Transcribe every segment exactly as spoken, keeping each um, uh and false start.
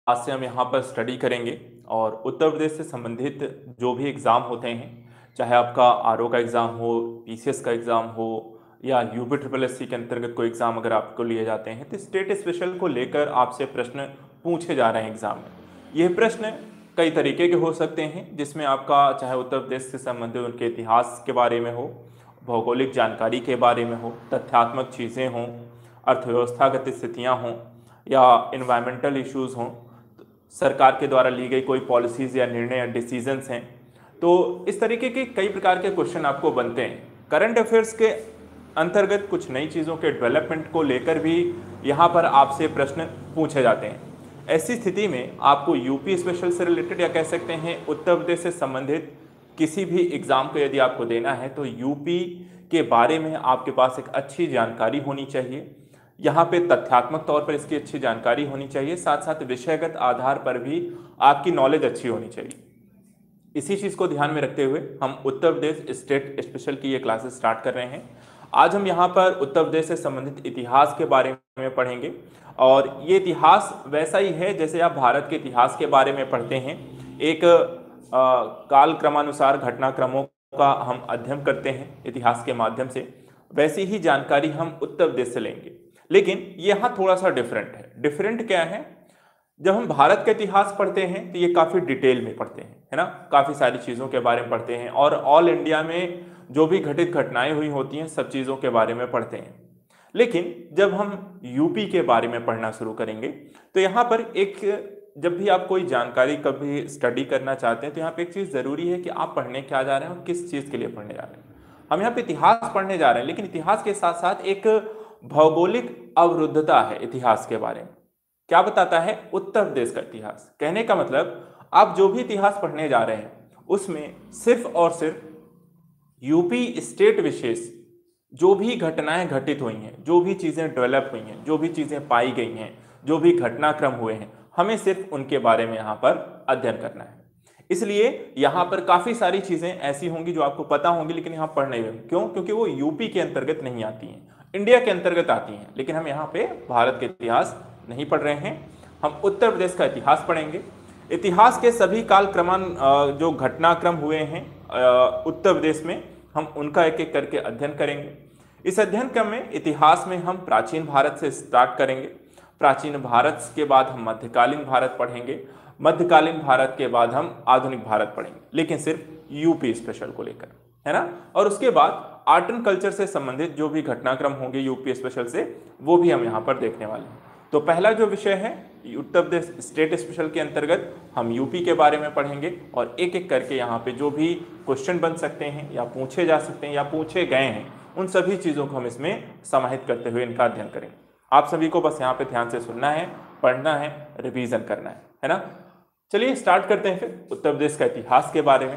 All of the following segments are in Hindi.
आज से हम यहाँ पर स्टडी करेंगे और उत्तर प्रदेश से संबंधित जो भी एग्ज़ाम होते हैं, चाहे आपका आर ओ का एग्ज़ाम हो, पी सी एस का एग्ज़ाम हो या U P triple S C के अंतर्गत कोई एग्ज़ाम अगर आपको लिए जाते हैं तो स्टेट स्पेशल को लेकर आपसे प्रश्न पूछे जा रहे हैं एग्ज़ाम में। यह प्रश्न कई तरीके के हो सकते हैं, जिसमें आपका चाहे उत्तर प्रदेश से संबंधित उनके इतिहास के बारे में हो, भौगोलिक जानकारी के बारे में हो, तथ्यात्मक चीज़ें हों, अर्थव्यवस्थागत स्थितियाँ हों या इन्वायरमेंटल इश्यूज़ हों, सरकार के द्वारा ली गई कोई पॉलिसीज़ या निर्णय या डिसीजंस हैं। तो इस तरीके के कई प्रकार के क्वेश्चन आपको बनते हैं। करंट अफेयर्स के अंतर्गत कुछ नई चीज़ों के डेवलपमेंट को लेकर भी यहाँ पर आपसे प्रश्न पूछे जाते हैं। ऐसी स्थिति में आपको यूपी स्पेशल से रिलेटेड या कह सकते हैं उत्तर प्रदेश से संबंधित किसी भी एग्ज़ाम को यदि आपको देना है तो यूपी के बारे में आपके पास एक अच्छी जानकारी होनी चाहिए। यहाँ पे तथ्यात्मक तौर पर इसकी अच्छी जानकारी होनी चाहिए, साथ साथ विषयगत आधार पर भी आपकी नॉलेज अच्छी होनी चाहिए। इसी चीज़ को ध्यान में रखते हुए हम उत्तर प्रदेश स्टेट स्पेशल की ये क्लासेस स्टार्ट कर रहे हैं। आज हम यहाँ पर उत्तर प्रदेश से संबंधित इतिहास के बारे में पढ़ेंगे और ये इतिहास वैसा ही है जैसे आप भारत के इतिहास के बारे में पढ़ते हैं। एक आ, काल क्रमानुसार घटनाक्रमों का हम अध्ययन करते हैं इतिहास के माध्यम से, वैसी ही जानकारी हम उत्तर प्रदेश से लेंगे। लेकिन यहाँ थोड़ा सा डिफरेंट है। डिफरेंट क्या है? जब हम भारत का इतिहास पढ़ते हैं तो ये काफ़ी डिटेल में पढ़ते हैं, है ना, काफ़ी सारी चीज़ों के बारे में पढ़ते हैं और ऑल इंडिया में जो भी घटित घटनाएं हुई होती हैं सब चीज़ों के बारे में पढ़ते हैं। लेकिन जब हम यूपी के बारे में पढ़ना शुरू करेंगे तो यहाँ पर एक, जब भी आप कोई जानकारी कभी स्टडी करना चाहते हैं तो यहाँ पर एक चीज़ ज़रूरी है कि आप पढ़ने क्या जा रहे हैं और किस चीज़ के लिए पढ़ने जा रहे हैं। हम यहाँ पर इतिहास पढ़ने जा रहे हैं, लेकिन इतिहास के साथ साथ एक भौगोलिक अवरुद्धता है इतिहास के बारे में। क्या बताता है उत्तर प्रदेश का इतिहास? कहने का मतलब आप जो भी इतिहास पढ़ने जा रहे हैं उसमें सिर्फ और सिर्फ यूपी स्टेट विशेष जो भी घटनाएं घटित हुई हैं, जो भी चीज़ें डेवलप हुई हैं, जो भी चीज़ें पाई गई हैं, जो भी घटनाक्रम हुए हैं, हमें सिर्फ उनके बारे में यहाँ पर अध्ययन करना है। इसलिए यहाँ पर काफ़ी सारी चीज़ें ऐसी होंगी जो आपको पता होंगी लेकिन यहाँ पढ़ नहीं होंगी। क्यों? क्योंकि वो यूपी के अंतर्गत नहीं आती हैं, इंडिया के अंतर्गत आती हैं। लेकिन हम यहाँ पे भारत के इतिहास नहीं पढ़ रहे हैं, हम उत्तर प्रदेश का इतिहास पढ़ेंगे। इतिहास के सभी काल क्रमान जो घटनाक्रम हुए हैं उत्तर प्रदेश में, हम उनका एक एक करके अध्ययन करेंगे। इस अध्ययन क्रम में इतिहास में हम प्राचीन भारत से स्टार्ट करेंगे। प्राचीन भारत के बाद हम मध्यकालीन भारत पढ़ेंगे। मध्यकालीन भारत के बाद हम आधुनिक भारत पढ़ेंगे, लेकिन सिर्फ यूपी स्पेशल को लेकर, है ना। और उसके बाद आर्ट एंड कल्चर से संबंधित जो भी घटनाक्रम होंगे यूपी स्पेशल से, वो भी हम यहाँ पर देखने वाले हैं। तो पहला जो विषय है उत्तर प्रदेश स्टेट स्पेशल के अंतर्गत हम यूपी के बारे में पढ़ेंगे और एक एक करके यहाँ पे जो भी क्वेश्चन बन सकते हैं या पूछे जा सकते हैं या पूछे गए हैं, उन सभी चीज़ों को हम इसमें समाहित करते हुए इनका अध्ययन करेंगे। आप सभी को बस यहाँ पे ध्यान से सुनना है, पढ़ना है, रिवीजन करना है, है ना। चलिए स्टार्ट करते हैं फिर उत्तर प्रदेश का इतिहास के बारे में।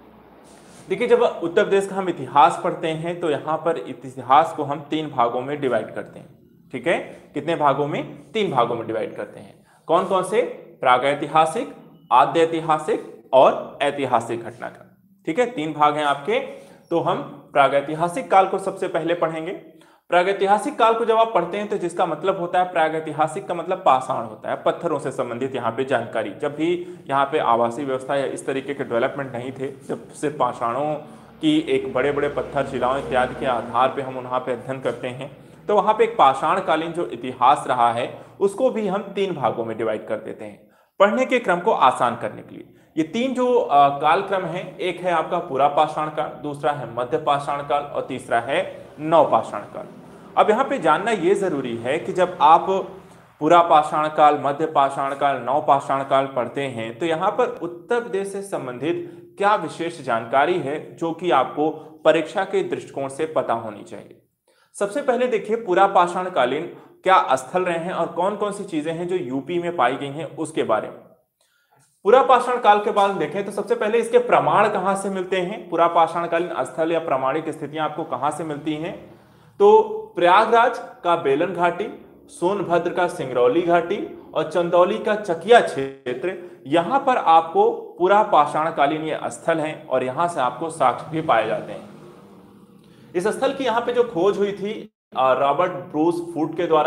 देखिए, जब उत्तर प्रदेश का हम इतिहास पढ़ते हैं तो यहाँ पर इतिहास को हम तीन भागों में डिवाइड करते हैं। ठीक है, कितने भागों में? तीन भागों में डिवाइड करते हैं। कौन कौन से? प्रागैतिहासिक, आद्य ऐतिहासिक और ऐतिहासिक घटनाक्रम। ठीक है, तीन भाग हैं आपके। तो हम प्रागैतिहासिक काल को सबसे पहले पढ़ेंगे। प्रागैतिहासिक काल को जब आप पढ़ते हैं तो जिसका मतलब होता है, प्रागैतिहासिक का मतलब पाषाण होता है, पत्थरों से संबंधित यहाँ पे जानकारी। जब भी यहाँ पे आवासीय व्यवस्था या इस तरीके के डेवलपमेंट नहीं थे, जब सिर्फ पाषाणों की एक बड़े बड़े पत्थर शिलाओं इत्यादि के आधार पे हम वहाँ पे अध्ययन करते हैं, तो वहाँ पे एक पाषाणकालीन जो इतिहास रहा है उसको भी हम तीन भागों में डिवाइड कर देते हैं पढ़ने के क्रम को आसान करने के लिए। ये तीन जो काल क्रम है, एक है आपका पुरा पाषाण काल, दूसरा है मध्य पाषाण काल और तीसरा है नव पाषाण काल। अब यहाँ पे जानना ये जरूरी है कि जब आप पुरा पाषाण काल, मध्य पाषाण काल, नव पाषाण काल पढ़ते हैं तो यहाँ पर उत्तर प्रदेश से संबंधित क्या विशेष जानकारी है जो कि आपको परीक्षा के दृष्टिकोण से पता होनी चाहिए। सबसे पहले देखिए, पुरा पाषाण कालीन क्या स्थल रहे हैं और कौन कौन सी चीजें हैं जो यूपी में पाई गई हैं उसके बारे में। पुरा पाषाण काल के बाद देखें तो सबसे पहले इसके प्रमाण कहां से मिलते हैं, पुरा पाषाणकालीन स्थल या प्रमाणिक स्थितियां आपको कहां से मिलती हैं। तो प्रयागराज का बेलन घाटी, सोनभद्र का सिंगरौली घाटी और चंदौली का चकिया क्षेत्र, यहां पर आपको पुरा पाषाणकालीन ये स्थल हैं और यहां से आपको साक्ष्य भी पाए जाते हैं। इस स्थल की यहाँ पे जो खोज हुई थी रॉबर्ट ब्रूस फूट के द्वारा,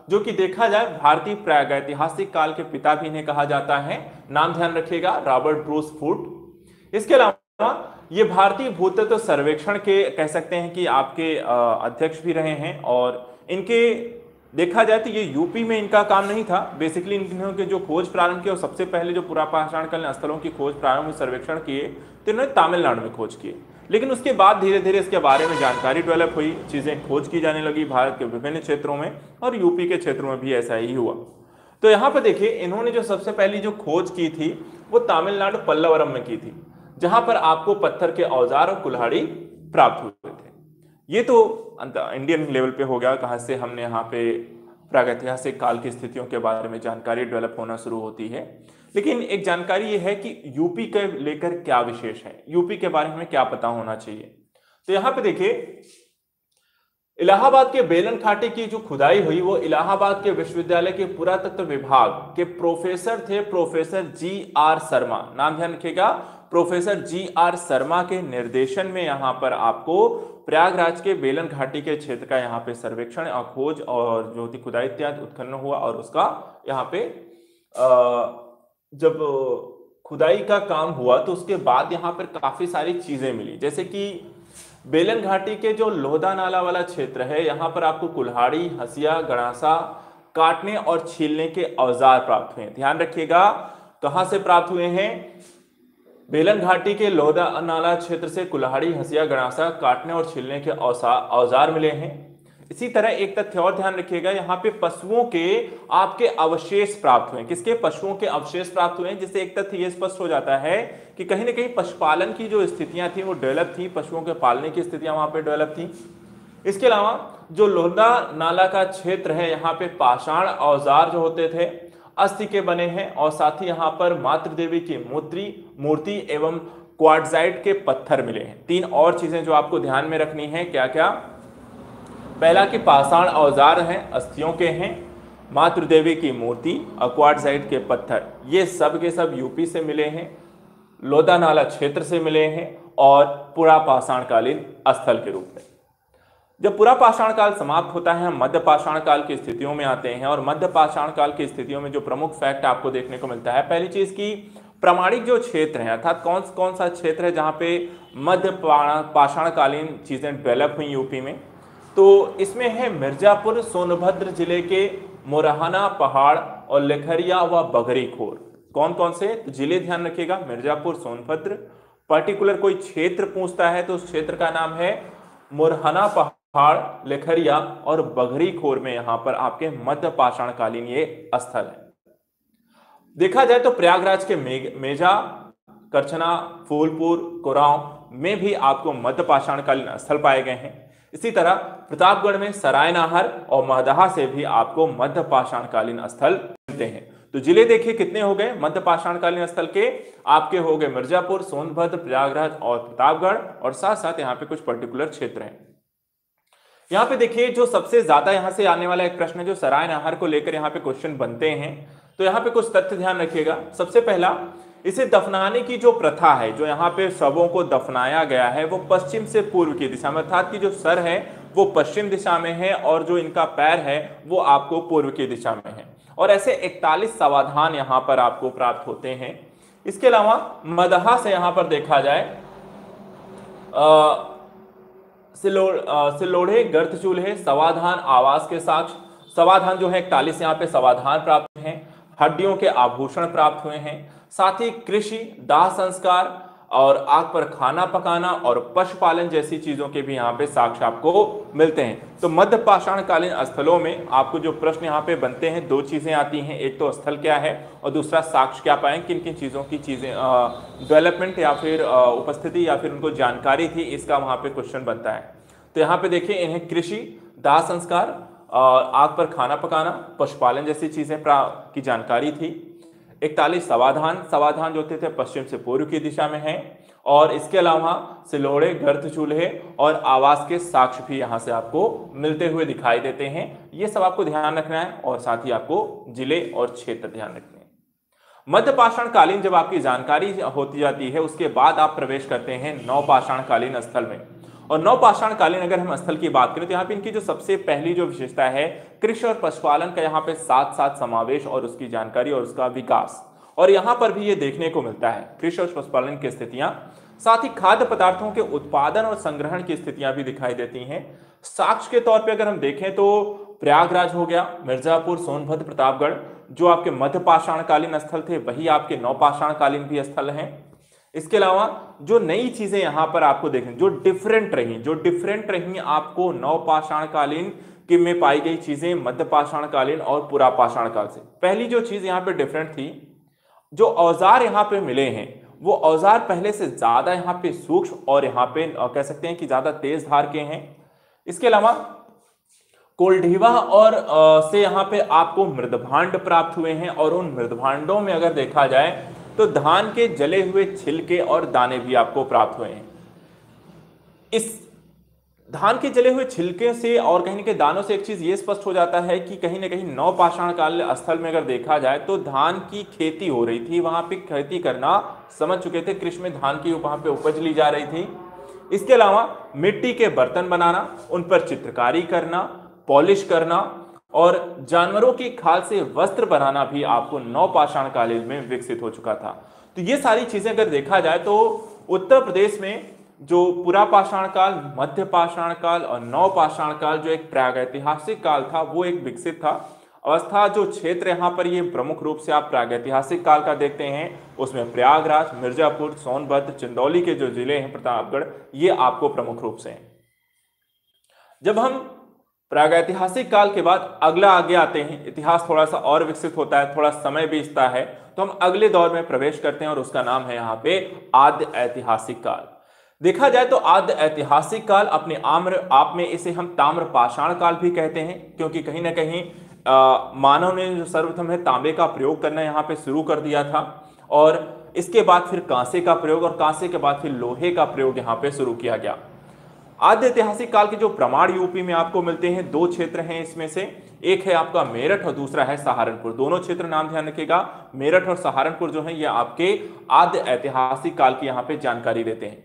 जो कि देखा जाए भारतीय प्रागैतिहासिक काल के पिता भी इन्हें कहा जाता है। नाम ध्यान रखिएगा, रॉबर्ट ब्रूस फूट। इसके अलावा ये भारतीय भूतत्व सर्वेक्षण के कह सकते हैं कि आपके अध्यक्ष भी रहे हैं, और इनके देखा जाए तो ये यूपी में इनका काम नहीं था। बेसिकली इन्होंने जो खोज प्रारंभ किया और सबसे पहले जो पुरापाषाणकालीन स्थलों की खोज प्रारंभ सर्वेक्षण किए तो इन्होंने तमिलनाडु में खोज किए, लेकिन उसके बाद धीरे धीरे इसके बारे में जानकारी डेवलप हुई, चीजें खोज की जाने लगी भारत के विभिन्न क्षेत्रों में, और यूपी के क्षेत्रों में भी ऐसा ही हुआ। तो यहाँ पर देखिए इन्होंने जो सबसे पहली जो खोज की थी वो तमिलनाडु पल्लवरम में की थी, जहां पर आपको पत्थर के औजार और कुल्हाड़ी प्राप्त हुए थे। ये तो इंडियन लेवल पे हो गया, कहां से हमने यहाँ पे प्रागैतिहासिक काल की स्थितियों के बारे में जानकारी डेवलप होना शुरू होती है। लेकिन एक जानकारी ये है कि यूपी के लेकर क्या विशेष है, यूपी के बारे में हमें क्या पता होना चाहिए। तो यहाँ पे देखिए इलाहाबाद के बेलन घाटी की जो खुदाई हुई वो इलाहाबाद के विश्वविद्यालय के पुरातत्व विभाग के प्रोफेसर थे, प्रोफेसर जी आर शर्मा। नाम ध्यान रखिएगा, प्रोफेसर जी आर शर्मा के निर्देशन में यहाँ पर आपको प्रयागराज के बेलन घाटी के क्षेत्र का यहाँ पे सर्वेक्षण और खोज और जो थी खुदाई इत्यादि उत्खनन हुआ, और उसका यहाँ पे जब खुदाई का काम हुआ तो उसके बाद यहाँ पर काफी सारी चीजें मिली, जैसे कि बेलन घाटी के जो लोहदा नाला वाला क्षेत्र है यहाँ पर आपको कुल्हाड़ी, हसिया, गणासा काटने और छीलने के औजार प्राप्त हुए हैं। ध्यान रखिएगा कहां से प्राप्त हुए हैं, बेलन घाटी के लोहदा नाला क्षेत्र से कुल्हाड़ी, हसिया, गणासा काटने और छीलने के औजार मिले हैं। इसी तरह एक तथ्य और ध्यान रखिएगा, यहाँ पे पशुओं के आपके अवशेष प्राप्त हुए। किसके? पशुओं के अवशेष प्राप्त हुए, जिससे एक तथ्य ये स्पष्ट हो जाता है कि कहीं ना कहीं पशुपालन की जो स्थितियां थी वो डेवलप थी, पशुओं के पालने की स्थितियां वहां पे डेवलप थी। इसके अलावा जो लोहदा नाला का क्षेत्र है यहाँ पे पाषाण औजार जो होते थे अस्थि के बने हैं, और साथ ही यहाँ पर मातृ देवी की मूर्ति मूर्ति एवं क्वार्टजाइट के पत्थर मिले हैं। तीन और चीजें जो आपको ध्यान में रखनी है, क्या क्या? पहला कि पाषाण औजार हैं, अस्थियों के हैं, मातृ देवी की मूर्ति और क्वार्टजाइट के पत्थर, ये सब के सब यूपी से मिले हैं, लोहदा नाला क्षेत्र से मिले हैं, और पुरापाषाण कालीन स्थल के रूप में। जब पुरापाषाण काल समाप्त होता है हम मध्य पाषाण काल की स्थितियों में आते हैं, और मध्य पाषाण काल की स्थितियों में जो प्रमुख फैक्ट आपको देखने को मिलता है, पहली चीज की प्रामाणिक जो क्षेत्र है, अर्थात कौन कौन सा क्षेत्र है जहां पे मध्य पाषाण कालीन चीजें डेवलप हुई यूपी में, तो इसमें है मिर्जापुर, सोनभद्र जिले के मोरहाना पहाड़ और लेखरिया व बगरी खोर। कौन कौन से जिले ध्यान रखिएगा, मिर्जापुर, सोनभद्र। पर्टिकुलर कोई क्षेत्र पूछता है तो उस क्षेत्र का नाम है मोरहाना पहाड़, लेखरिया और बगरी खोर में यहाँ पर आपके मध्य पाषाण कालीन ये स्थल है। देखा जाए तो प्रयागराज के मे, मेजा, करछना, फूलपुर, कोरांव में भी आपको मध्य पाषाण कालीन स्थल पाए गए हैं। इसी तरह प्रतापगढ़ में सरायनाहर और महदहा से भी आपको मध्य पाषाण कालीन स्थल मिलते हैं। तो जिले देखिए कितने हो गए मध्य पाषाण कालीन स्थल के, आपके हो गए मिर्जापुर, सोनभद्र, प्रयागराज और प्रतापगढ़, और साथ साथ यहाँ पे कुछ पर्टिकुलर क्षेत्र हैं। यहाँ पे देखिए जो सबसे ज्यादा यहाँ से आने वाला एक प्रश्न है जो सरायनाहर को लेकर यहाँ पे क्वेश्चन बनते हैं, तो यहाँ पे कुछ तथ्य ध्यान रखिएगा। सबसे पहला, इसे दफनाने की जो प्रथा है, जो यहाँ पे शवों को दफनाया गया है वो पश्चिम से पूर्व की दिशा में, अर्थात की जो सर है वो पश्चिम दिशा में है और जो इनका पैर है वो आपको पूर्व की दिशा में है, और ऐसे इकतालीस समाधान यहाँ पर आपको प्राप्त होते हैं। इसके अलावा मदहा से यहाँ पर देखा जाए सिलो सिलोढ़े, गर्त चूल्हे, समाधान, आवास के साक्ष्य, समाधान जो है इकतालीस यहाँ पे समाधान प्राप्त हैं, हड्डियों के आभूषण प्राप्त हुए हैं, साथ ही कृषि, दाह संस्कार और आग पर खाना पकाना और पशुपालन जैसी चीजों के भी यहाँ पे साक्ष्य आपको मिलते हैं। तो मध्य पाषाण कालीन स्थलों में आपको जो प्रश्न यहाँ पे बनते हैं, दो चीजें आती हैं, एक तो स्थल क्या है और दूसरा साक्ष्य क्या पाएं, किन किन चीजों की चीजें डेवलपमेंट या फिर आ, उपस्थिति या फिर उनको जानकारी थी, इसका वहां पे क्वेश्चन बनता है। तो यहाँ पे देखिए इन्हें कृषि, दाह संस्कार और आग पर खाना पकाना, पशुपालन जैसी चीजें की जानकारी थी। इकतालीस समाधान समाधान जो थे पश्चिम से पूर्व की दिशा में हैं, और इसके अलावा सिलोड़े, गर्त चूल्हे और आवास के साक्ष्य भी यहाँ से आपको मिलते हुए दिखाई देते हैं। ये सब आपको ध्यान रखना है, और साथ ही आपको जिले और क्षेत्र ध्यान रखने हैं। मध्य पाषाण कालीन जब आपकी जानकारी होती जाती है उसके बाद आप प्रवेश करते हैं नवपाषाण कालीन स्थल में, और नवपाषाण कालीन अगर हम स्थल की बात करें तो यहाँ पे इनकी जो सबसे पहली जो विशेषता है, कृषि और पशुपालन का यहाँ पे साथ साथ समावेश और उसकी जानकारी और उसका विकास, और यहाँ पर भी ये देखने को मिलता है कृषि और पशुपालन की स्थितियां, साथ ही खाद्य पदार्थों के उत्पादन और संग्रहण की स्थितियां भी दिखाई देती हैं। साक्ष्य के तौर पे अगर हम देखें तो प्रयागराज हो गया, मिर्जापुर, सोनभद्र, प्रतापगढ़ जो आपके मध्य पाषाण कालीन स्थल थे वही आपके नवपाषाण कालीन भी स्थल हैं। इसके अलावा जो नई चीजें यहां पर आपको देखें जो डिफरेंट रही जो डिफरेंट रही आपको नवपाषाण कालीन के में पाई गई चीजें मध्य पाषाण कालीन और पुरा पाषाण काल से। पहली जो चीज यहां पे डिफरेंट थी, जो औजार यहां पे मिले हैं वो औजार पहले से ज्यादा यहां पे सूक्ष्म और यहां पे कह सकते हैं कि ज्यादा तेज धार के हैं। इसके अलावा कोल्ढीवा और आ, से यहां पे आपको मृदभांड प्राप्त हुए हैं, और उन मृदभांडों में अगर देखा जाए तो धान के जले हुए छिलके और दाने भी आपको प्राप्त हुए हैं। इस धान के जले हुए छिलके से और कहीं न कहीं दानों से एक चीज ये स्पष्ट हो जाता है कि कहीं ना कहीं नवपाषाण काल स्थल में अगर देखा जाए तो धान की खेती हो रही थी, वहां पे खेती करना समझ चुके थे, कृषि में धान की वहां पे उपज ली जा रही थी। इसके अलावा मिट्टी के बर्तन बनाना, उन पर चित्रकारी करना, पॉलिश करना और जानवरों की खाल से वस्त्र बनाना भी आपको नवपाषाण कालीन में विकसित हो चुका था। तो ये सारी चीजें अगर देखा जाए तो उत्तर प्रदेश में जो पुरा पाषाण काल, मध्य पाषाण काल और नवपाषाण काल जो एक प्रागैतिहासिक काल था वो एक विकसित था अवस्था। जो क्षेत्र यहाँ पर ये प्रमुख रूप से आप प्रागैतिहासिक काल का देखते हैं उसमें प्रयागराज, मिर्जापुर, सोनभद्र, चंदौली के जो जिले हैं, प्रतापगढ़, ये आपको प्रमुख रूप से हैं। जब हम प्रागैतिहासिक काल के बाद अगला आगे आते हैं, इतिहास थोड़ा सा और विकसित होता है, थोड़ा समय बीतता है, तो हम अगले दौर में प्रवेश करते हैं और उसका नाम है यहाँ पे आद्य ऐतिहासिक काल। देखा जाए तो आद्य ऐतिहासिक काल अपने आम्र आप में इसे हम ताम्र पाषाण काल भी कहते हैं, क्योंकि कहीं ना कहीं आ, मानव ने जो सर्वप्रथम है तांबे का प्रयोग करना यहाँ पे शुरू कर दिया था, और इसके बाद फिर कांसे का प्रयोग, और कांसे के बाद फिर लोहे का प्रयोग यहाँ पे शुरू किया गया। आद्य ऐतिहासिक काल के जो प्रमाण यूपी में आपको मिलते हैं, दो क्षेत्र हैं इसमें से, एक है आपका मेरठ और दूसरा है सहारनपुर। दोनों क्षेत्र नाम ध्यान रखिएगा, मेरठ और सहारनपुर जो है ये आपके आद्य ऐतिहासिक काल की यहाँ पे जानकारी देते हैं।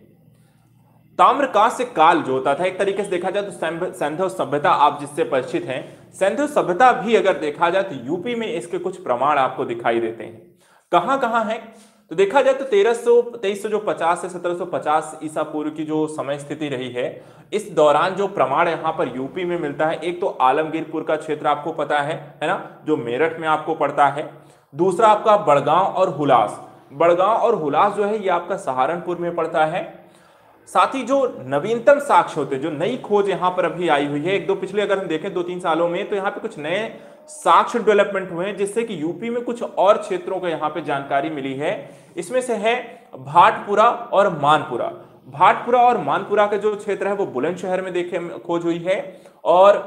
ताम्रकांस्य काल जो होता था, एक तरीके से देखा जाए तो सैंधव सभ्यता आप जिससे परिचित हैं, सैंधव सभ्यता भी अगर देखा जाए तो यूपी में इसके कुछ प्रमाण आपको दिखाई देते हैं। कहां कहां है तो देखा जाए तो तेरह सौ तेईस सौ जो पचास से सत्रह सौ पचास ईसा पूर्व की जो समय स्थिति रही है, इस दौरान जो प्रमाण यहां पर यूपी में मिलता है, एक तो आलमगीरपुर का क्षेत्र आपको पता है है ना, जो मेरठ में आपको पड़ता है। दूसरा आपका बड़गांव और हुलास, बड़गांव और हुलास जो है ये आपका सहारनपुर में पड़ता है। साथ ही जो नवीनतम साक्ष्य होते हैं, जो नई खोज यहां पर अभी आई हुई है, एक दो पिछले अगर हम देखें दो तीन सालों में, तो यहाँ पे कुछ नए साक्ष्य डेवलपमेंट हुए हैं जिससे कि यूपी में कुछ और क्षेत्रों को यहाँ पे जानकारी मिली है। इसमें से है भाटपुरा और मानपुरा। भाटपुरा और मानपुरा का जो क्षेत्र है वो बुलंदशहर में देखे खोज हुई है, और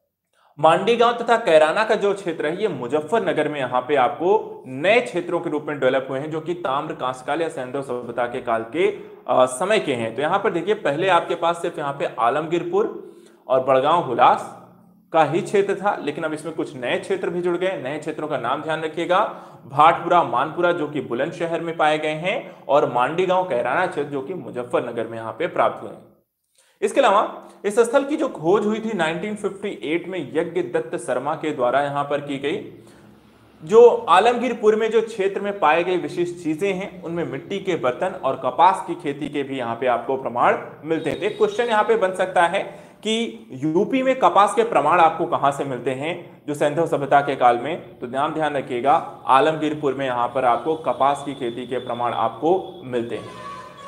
मांडी गांव तथा कैराना का जो क्षेत्र है ये मुजफ्फरनगर में यहाँ पे आपको नए क्षेत्रों के रूप में डेवलप हुए हैं, जो कि ताम्र कांस्य काल या सैंधव सभ्यता के काल के आ, समय के हैं। तो यहाँ पर देखिए पहले आपके पास सिर्फ यहाँ पे आलमगीरपुर और बड़गांव हुलास का ही क्षेत्र था, लेकिन अब इसमें कुछ नए क्षेत्र भी जुड़ गए। नए क्षेत्रों का नाम ध्यान रखिएगा, भाटपुरा, मानपुरा जो कि बुलंदशहर में पाए गए हैं, और मांडी गांव कैराना क्षेत्र जो कि मुजफ्फरनगर में यहाँ पे प्राप्त हुए हैं। इसके अलावा इस स्थल की जो खोज हुई थी उन्नीस सौ अट्ठावन में यज्ञ दत्त शर्मा के द्वारा यहाँ पर की गई। जो आलमगीरपुर में जो क्षेत्र में पाए गए विशिष्ट चीजें हैं उनमें मिट्टी के बर्तन और कपास की खेती के भी यहाँ पे आपको प्रमाण मिलते हैं। तो एक क्वेश्चन यहाँ पे बन सकता है कि यूपी में कपास के प्रमाण आपको कहां से मिलते हैं जो सैंधव सभ्यता के काल में, तो ध्यान ध्यान रखिएगा आलमगीरपुर में यहां पर आपको कपास की खेती के प्रमाण आपको मिलते हैं।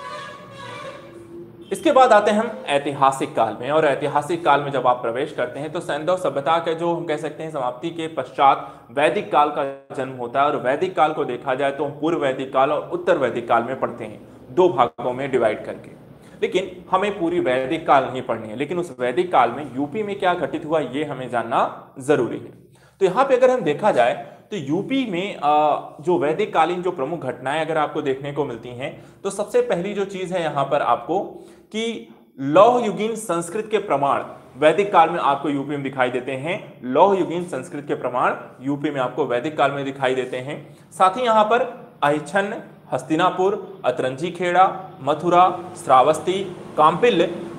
इसके बाद आते हैं हम ऐतिहासिक काल में, और ऐतिहासिक काल में जब आप प्रवेश करते हैं तो सैंधव सभ्यता के जो हम कह सकते हैं समाप्ति के पश्चात वैदिक काल का जन्म होता है। और वैदिक काल को देखा जाए तो हम पूर्व वैदिक काल और उत्तर वैदिक काल में पढ़ते हैं, दो भागों में डिवाइड करके। लेकिन हमें पूरी वैदिक काल नहीं पढ़नी है, लेकिन उस वैदिक काल में यूपी में क्या घटित हुआ ये हमें जानना जरूरी है। तो यहाँ पे अगर हम देखा जाए तो यूपी में जो वैदिक कालीन जो प्रमुख घटनाएं अगर आपको देखने को मिलती हैं, तो सबसे पहली जो चीज है यहाँ पर आपको कि लौह युगीन संस्कृत के प्रमाण वैदिक काल में आपको यूपी में दिखाई देते हैं। लौह युगीन संस्कृत के प्रमाण यूपी में आपको वैदिक काल में दिखाई देते हैं। साथ ही यहाँ पर अहिच्छन्न, हस्तिनापुर, अतरंजी खेड़ा, मथुरा, श्रावस्ती, काम्पिल्य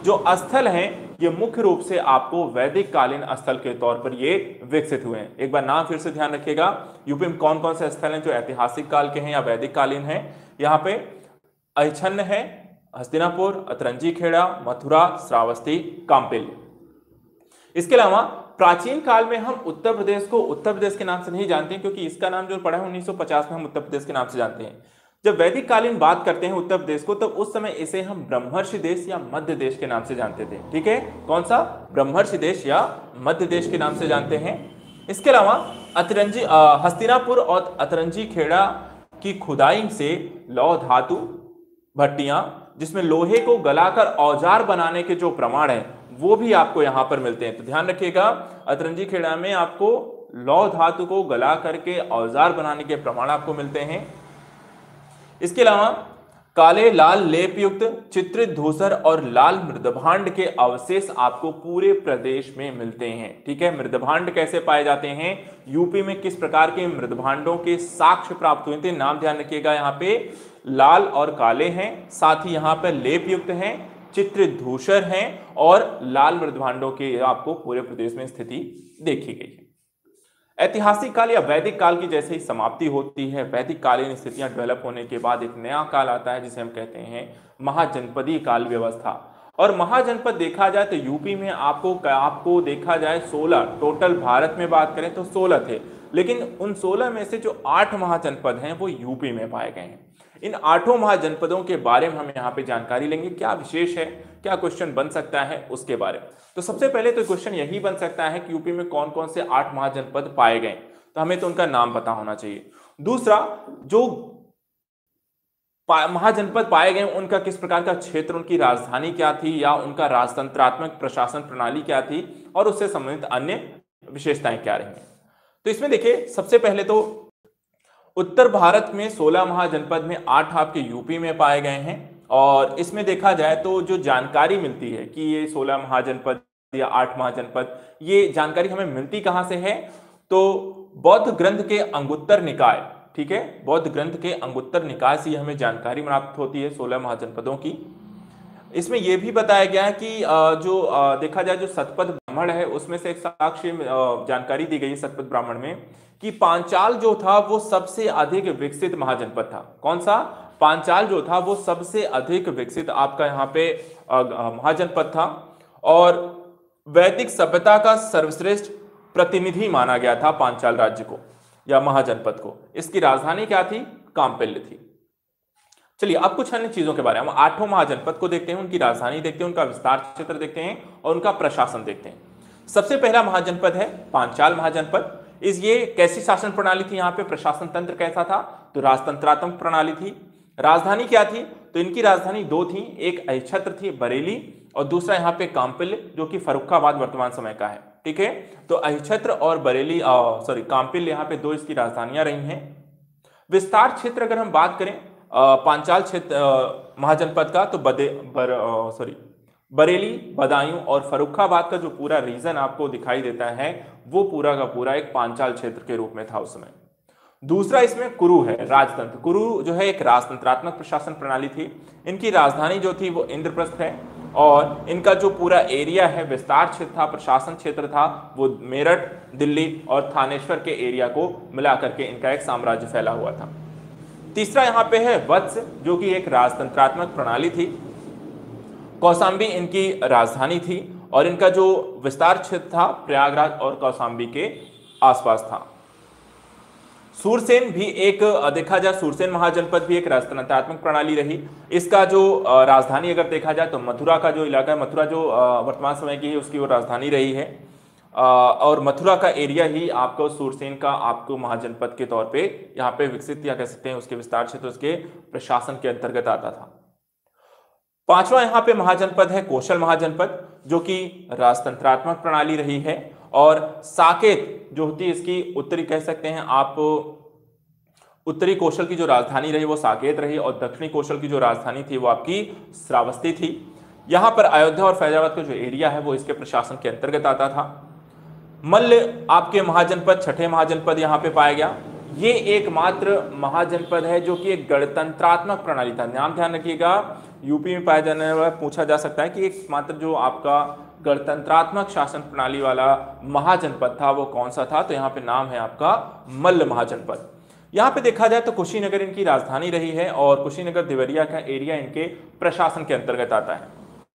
जो स्थल हैं ये मुख्य रूप से आपको वैदिक कालीन स्थल के तौर पर ये विकसित हुए हैं। एक बार नाम फिर से ध्यान रखिएगा, यूपी में कौन कौन से स्थल हैं जो ऐतिहासिक काल के हैं या वैदिक कालीन हैं। यहाँ पे अहिछन्न है, हस्तिनापुर, अतरंजी खेड़ा, मथुरा, श्रावस्ती, काम्पिल्य। इसके अलावा प्राचीन काल में हम उत्तर प्रदेश को उत्तर प्रदेश के नाम से नहीं जानते हैं, क्योंकि इसका नाम जो पड़ा है उन्नीस सौ पचास में हम उत्तर प्रदेश के नाम से जानते हैं। जब वैदिक कालीन बात करते हैं उत्तर प्रदेश को, तब उस समय इसे हम ब्रह्मर्षि देश या मध्य देश के नाम से जानते थे। ठीक है, कौन सा? ब्रह्मर्षि देश या मध्य देश के नाम से जानते हैं। इसके अलावा अतरंजी हस्तिनापुर और अतरंजी खेड़ा की खुदाई से लौह धातु भट्टियां, जिसमें लोहे को गलाकर औजार बनाने के जो प्रमाण है वो भी आपको यहां पर मिलते हैं। तो ध्यान रखिएगा, अतरंजी खेड़ा में आपको लौह धातु को गला करके औजार बनाने के प्रमाण आपको मिलते हैं। इसके अलावा काले लाल लेप युक्त चित्रित धूसर और लाल मृदभांड के अवशेष आपको पूरे प्रदेश में मिलते हैं। ठीक है, मृदभांड कैसे पाए जाते हैं, यूपी में किस प्रकार के मृदभांडों के साक्ष्य प्राप्त हुए थे, नाम ध्यान रखिएगा। यहाँ पे लाल और काले हैं, साथ ही यहाँ पे लेप युक्त हैं, चित्रित धूसर हैं और लाल मृदभांडों की आपको पूरे प्रदेश में स्थिति देखी गई है। ऐतिहासिक काल या वैदिक काल की जैसे ही समाप्ति होती है, वैदिक कालीन स्थितियां डेवलप होने के बाद एक नया काल आता है जिसे हम कहते हैं महाजनपदीय काल व्यवस्था। और महाजनपद देखा जाए तो यूपी में आपको आपको देखा जाए सोलह, टोटल भारत में बात करें तो सोलह थे, लेकिन उन सोलह में से जो आठ महाजनपद हैं वो यूपी में पाए गए हैं। इन आठों महाजनपदों के बारे में हम यहाँ पे जानकारी लेंगे, क्या विशेष है, क्या क्वेश्चन बन सकता है उसके बारे में। तो सबसे पहले तो क्वेश्चन यही बन सकता है कि यूपी में कौन कौन से आठ महाजनपद पाए गए, तो हमें तो उनका नाम पता होना चाहिए। दूसरा, जो महाजनपद पाए गए उनका किस प्रकार का क्षेत्र, उनकी राजधानी क्या थी या उनका राजतंत्रात्मक प्रशासन प्रणाली क्या थी और उससे संबंधित अन्य विशेषताएं क्या रही। तो इसमें देखिए, सबसे पहले तो उत्तर भारत में सोलह महाजनपद में आठ आपके यूपी में पाए गए हैं। और इसमें देखा जाए तो जो जानकारी मिलती है कि ये सोलह महाजनपद या आठ महाजनपद, ये जानकारी हमें मिलती कहां से है, तो बौद्ध ग्रंथ के अंगुत्तर निकाय, ठीक है, बौद्ध ग्रंथ के अंगुत्तर निकाय से हमें जानकारी प्राप्त होती है सोलह महाजनपदों की। इसमें यह भी बताया गया है कि जो देखा जाए जो सतपथ ब्राह्मण है उसमें से एक साक्ष्य जानकारी दी गई है सतपथ ब्राह्मण में कि पांचाल जो था वो सबसे अधिक विकसित महाजनपद था। कौन सा? पांचाल जो था वो सबसे अधिक विकसित आपका यहाँ पे महाजनपद था और वैदिक सभ्यता का सर्वश्रेष्ठ प्रतिनिधि माना गया था पांचाल राज्य को या महाजनपद को। इसकी राजधानी क्या थी? काम्पिल्य थी। चलिए अब कुछ अन्य चीजों के बारे में, हम आठों महाजनपद को देखते हैं, उनकी राजधानी देखते हैं, उनका विस्तार क्षेत्र देखते हैं और उनका प्रशासन देखते हैं। सबसे पहला महाजनपद है पांचाल महाजनपद। इस ये कैसी शासन प्रणाली थी, यहाँ पे प्रशासन तंत्र कैसा था? तो राजतंत्रात्मक प्रणाली थी। राजधानी क्या थी? तो इनकी राजधानी दो थी, एक अहिछत्र थी बरेली और दूसरा यहाँ पे काम्पिल्य जो कि फर्रुखाबाद वर्तमान समय का है। ठीक है, तो अहिछत्र और बरेली सॉरी काम्पिल्य यहाँ पे दो इसकी राजधानियां रही हैं। विस्तार क्षेत्र अगर हम बात करें पांचाल क्षेत्र महाजनपद का, तो बदे बर सॉरी बरेली, बदायूं और फर्रुखाबाद का जो पूरा रीजन आपको दिखाई देता है वो पूरा का पूरा एक पांचाल क्षेत्र के रूप में था उस समय। दूसरा इसमें कुरु है, राजतंत्र। कुरु जो है एक राजतंत्रात्मक प्रशासन प्रणाली थी। इनकी राजधानी जो थी वो इंद्रप्रस्थ है और इनका जो पूरा एरिया है, विस्तार क्षेत्र था, प्रशासन क्षेत्र था, वो मेरठ, दिल्ली और थानेश्वर के एरिया को मिलाकर के इनका एक साम्राज्य फैला हुआ था। तीसरा यहाँ पे है वत्स जो कि एक राजतंत्रात्मक प्रणाली थी। कौशांबी इनकी राजधानी थी और इनका जो विस्तार क्षेत्र था प्रयागराज और कौशांबी के आसपास था। सूरसेन भी एक देखा जाए, सूरसेन महाजनपद भी एक राजतंत्रात्मक प्रणाली रही। इसका जो राजधानी अगर देखा जाए तो मथुरा का जो इलाका है, मथुरा जो वर्तमान समय की है उसकी वो राजधानी रही है और मथुरा का एरिया ही आपको सूरसेन का आपको महाजनपद के तौर पे यहाँ पे विकसित या कह सकते हैं उसके विस्तार क्षेत्र उसके प्रशासन के अंतर्गत आता था। पांचवा यहाँ पे महाजनपद है कौशल महाजनपद जो कि राजतंत्रात्मक प्रणाली रही है और साकेत जो होती है इसकी उत्तरी कह सकते हैं आप, उत्तरी कौशल की जो राजधानी रही वो साकेत रही और दक्षिणी कौशल की जो राजधानी थी वो आपकी श्रावस्ती थी। यहाँ पर अयोध्या और फैजाबाद का जो एरिया है वो इसके प्रशासन के अंतर्गत आता था। मल्ल आपके महाजनपद छठे महाजनपद यहाँ पे पाया गया। ये एकमात्र महाजनपद है जो कि एक गणतंत्रात्मक प्रणाली था। नाम ध्यान रखिएगा, यूपी में पाया जाने वाला पूछा जा सकता है कि एकमात्र जो आपका गणतंत्रात्मक शासन प्रणाली वाला महाजनपद था वो कौन सा था, तो यहाँ पे नाम है आपका मल्ल महाजनपद। यहाँ पे देखा जाए तो कुशीनगर इनकी राजधानी रही है और कुशीनगर देवरिया का एरिया इनके प्रशासन के अंतर्गत आता है।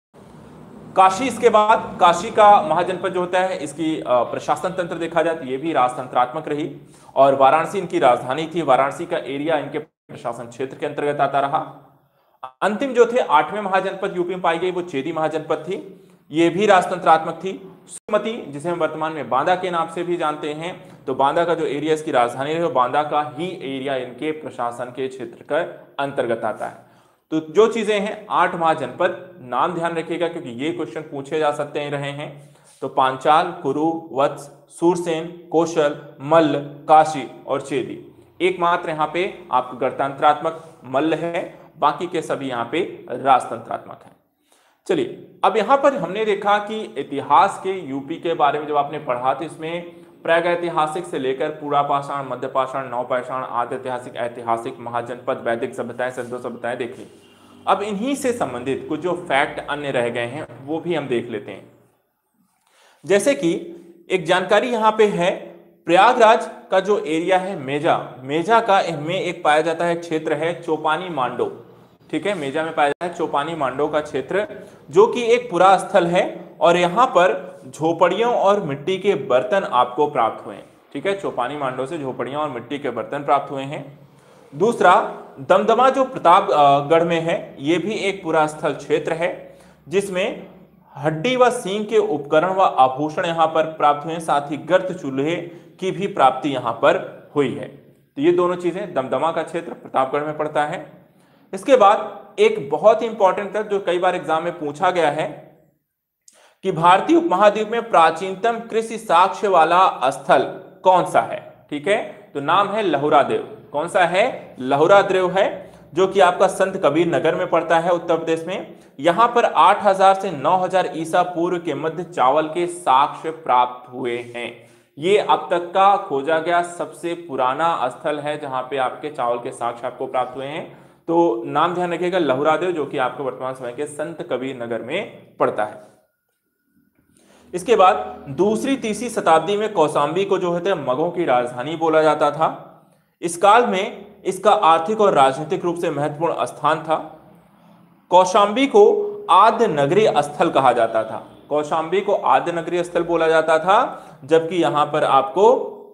काशी इसके बाद, काशी का महाजनपद जो होता है इसकी प्रशासन तंत्र देखा जाए तो ये भी राजतंत्रात्मक रही और वाराणसी इनकी राजधानी थी। वाराणसी का एरिया इनके प्रशासन क्षेत्र के अंतर्गत आता रहा। अंतिम जो थे आठवें महाजनपद यूपी में पाई गई वो चेदी महाजनपद थी, ये भी राजतंत्रात्मक थी। सुमति जिसे हम वर्तमान में बांदा के नाम से भी जानते हैं, तो बांदा का जो एरिया इसकी राजधानी रही, बांदा का ही एरिया इनके प्रशासन के क्षेत्र का अंतर्गत आता है। तो जो चीजें हैं आठ महाजनपद, नाम ध्यान रखिएगा क्योंकि ये क्वेश्चन पूछे जा सकते हैं रहे हैं। तो पांचाल, कुरु, वत्स, सूरसेन, कौशल, मल्ल, काशी और चेदी। एकमात्र यहाँ पे आपका गणतंत्रात्मक मल्ल है, बाकी के सभी यहाँ पे राजतंत्रात्मक है। चलिए अब यहाँ पर हमने देखा कि इतिहास के यूपी के बारे में जब आपने पढ़ा तो इसमें प्रागैतिहासिक से लेकर पुरापाषाण, मध्यपाषाण, नवपाषाण, आदि ऐतिहासिक, ऐतिहासिक, महाजनपद, वैदिक सभ्यताएं, सिंधु सभ्यताएं देख ली। अब इन्हीं से संबंधित कुछ जो फैक्ट अन्य रह गए हैं वो भी हम देख लेते हैं। जैसे कि एक जानकारी यहाँ पे है, प्रयागराज का जो एरिया है मेजा, मेजा का में एक पाया जाता है क्षेत्र है चौपानी मांडो। ठीक है, मेजा में पाया जाता है चौपानी मांडो का क्षेत्र जो कि एक पुरा स्थल है और यहाँ पर झोपड़ियों और मिट्टी के बर्तन आपको प्राप्त हुए हैं। ठीक है, चौपानी मांडो से झोपड़ियां और मिट्टी के बर्तन प्राप्त हुए हैं। दूसरा, दमदमा जो प्रतापगढ़ में है ये भी एक पुरा स्थल क्षेत्र है जिसमें हड्डी व सींग के उपकरण व आभूषण यहाँ पर प्राप्त हुए हैं, साथ ही गर्त चूल्हे की भी प्राप्ति यहाँ पर हुई है। तो ये दोनों चीजें दमदमा का क्षेत्र प्रतापगढ़ में पड़ता है। इसके बाद एक बहुत ही इंपॉर्टेंट तथ्य जो कई बार एग्जाम में पूछा गया है कि भारतीय उपमहाद्वीप में प्राचीनतम कृषि साक्ष्य वाला स्थल कौन सा है। ठीक है, तो नाम है लहुरादेव। कौन सा है? लहुरादेव है, जो कि आपका संत कबीर नगर में पड़ता है उत्तर प्रदेश में। यहां पर आठ हज़ार से नौ हज़ार ईसा पूर्व के मध्य चावल के साक्ष्य प्राप्त हुए हैं। ये अब तक का खोजा गया सबसे पुराना स्थल है जहां पे आपके चावल के साक्ष्य आपको प्राप्त हुए हैं। तो नाम ध्यान रखिएगा लहुरादेव, जो कि आपको वर्तमान समय के संत कबीर नगर में पड़ता है। इसके बाद दूसरी तीसरी शताब्दी में कौशांबी को जो है मगहों की राजधानी बोला जाता था। इस काल में इसका आर्थिक और राजनीतिक रूप से महत्वपूर्ण स्थान था। कौशांबी को आद्य नगरीय स्थल कहा जाता था। कौशांबी को आद्य नगरीय स्थल बोला जाता था, जबकि यहां पर आपको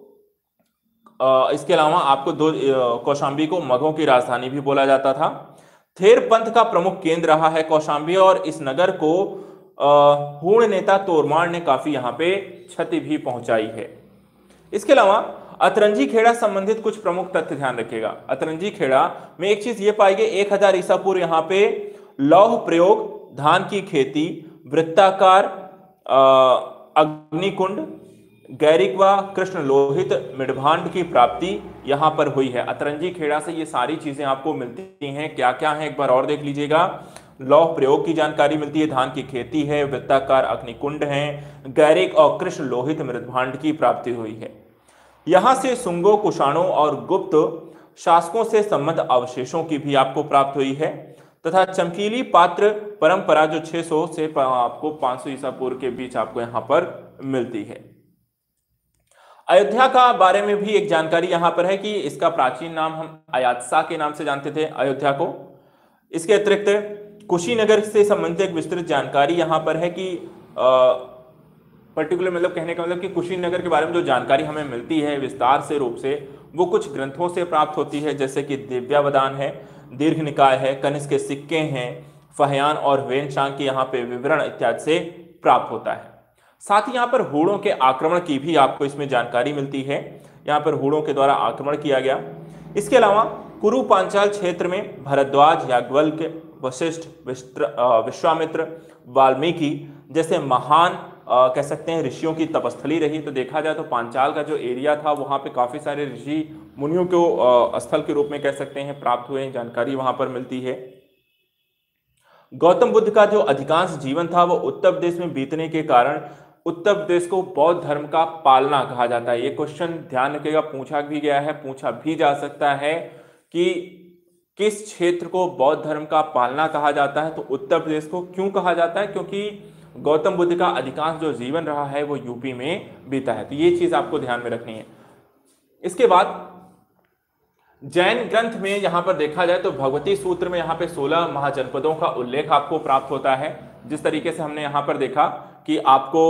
इसके अलावा आपको दो कौशांबी को मगहों की राजधानी भी बोला जाता था। थेर पंथ का प्रमुख केंद्र रहा है कौशांबी और इस नगर को हूण नेता तोरमार ने काफी यहाँ पे क्षति भी पहुंचाई है। इसके अलावा अतरंजी खेड़ा संबंधित कुछ प्रमुख तथ्य ध्यान रखिएगा। अतरंजी खेड़ा में एक चीज ये पाई गई, एक हजार ईसा पूर्व यहाँ पे लौह प्रयोग, धान की खेती, वृत्ताकार अग्निकुंड, गैरिक व कृष्ण लोहित मिडभांड की प्राप्ति यहाँ पर हुई है। अतरंजी खेड़ा से ये सारी चीजें आपको मिलती हैं। क्या क्या है एक बार और देख लीजिएगा। लौह प्रयोग की जानकारी मिलती है, धान की खेती है, वृत्ताकार अग्निकुंड है, गैरिक और कृष्ण लोहित मृदभांड की प्राप्ति हुई है। यहां से सुंगों, कुषाणों और गुप्त शासकों से संबद्ध अवशेषों की भी आपको प्राप्त हुई है तथा चमकीली पात्र परंपरा जो छह सौ से आपको पाँच सौ ईसा पूर्व के बीच आपको यहां पर मिलती है। अयोध्या का बारे में भी एक जानकारी यहां पर है कि इसका प्राचीन नाम हम अयातसा के नाम से जानते थे अयोध्या को। इसके अतिरिक्त कुशीनगर से संबंधित एक विस्तृत जानकारी यहां पर है कि पर्टिकुलर मतलब कहने का मतलब कि कुशीनगर के बारे में जो जानकारी हमें मिलती है विस्तार से रूप से वो कुछ ग्रंथों से प्राप्त होती है, जैसे कि दिव्यावदान है, दीर्घ निकाय है, कनिष्क के सिक्के हैं, फहयान और वेनशांग के यहाँ पे विवरण इत्यादि से प्राप्त होता है। साथ ही यहाँ पर हूणों के आक्रमण की भी आपको इसमें जानकारी मिलती है, यहाँ पर हूणों के द्वारा आक्रमण किया गया। इसके अलावा कुरु पांचाल क्षेत्र में भरद्वाज, याज्ञवल्क्य, वशिष्ठ, विश्वामित्र, वाल्मीकि जैसे महान आ, कह सकते हैं ऋषियों की तपस्थली रही। तो देखा जाए तो पांचाल का जो एरिया था वहां पे काफी सारे ऋषि मुनियों को स्थल के रूप में कह सकते हैं प्राप्त हुए हैं, जानकारी वहां पर मिलती है। गौतम बुद्ध का जो अधिकांश जीवन था वो उत्तर प्रदेश में बीतने के कारण उत्तर प्रदेश को बौद्ध धर्म का पालना कहा जाता है? ये क्वेश्चन ध्यान रखिएगा, पूछा भी गया है, पूछा भी जा सकता है कि किस क्षेत्र को बौद्ध धर्म का पालना कहा जाता है। तो उत्तर प्रदेश को क्यों कहा जाता है? क्योंकि गौतम बुद्ध का अधिकांश जो जीवन रहा है वो यूपी में बीता है। तो ये चीज आपको ध्यान में रखनी है। इसके बाद जैन ग्रंथ में यहां पर देखा जाए तो भगवती सूत्र में यहां पे सोलह महाजनपदों का उल्लेख आपको प्राप्त होता है। जिस तरीके से हमने यहां पर देखा कि आपको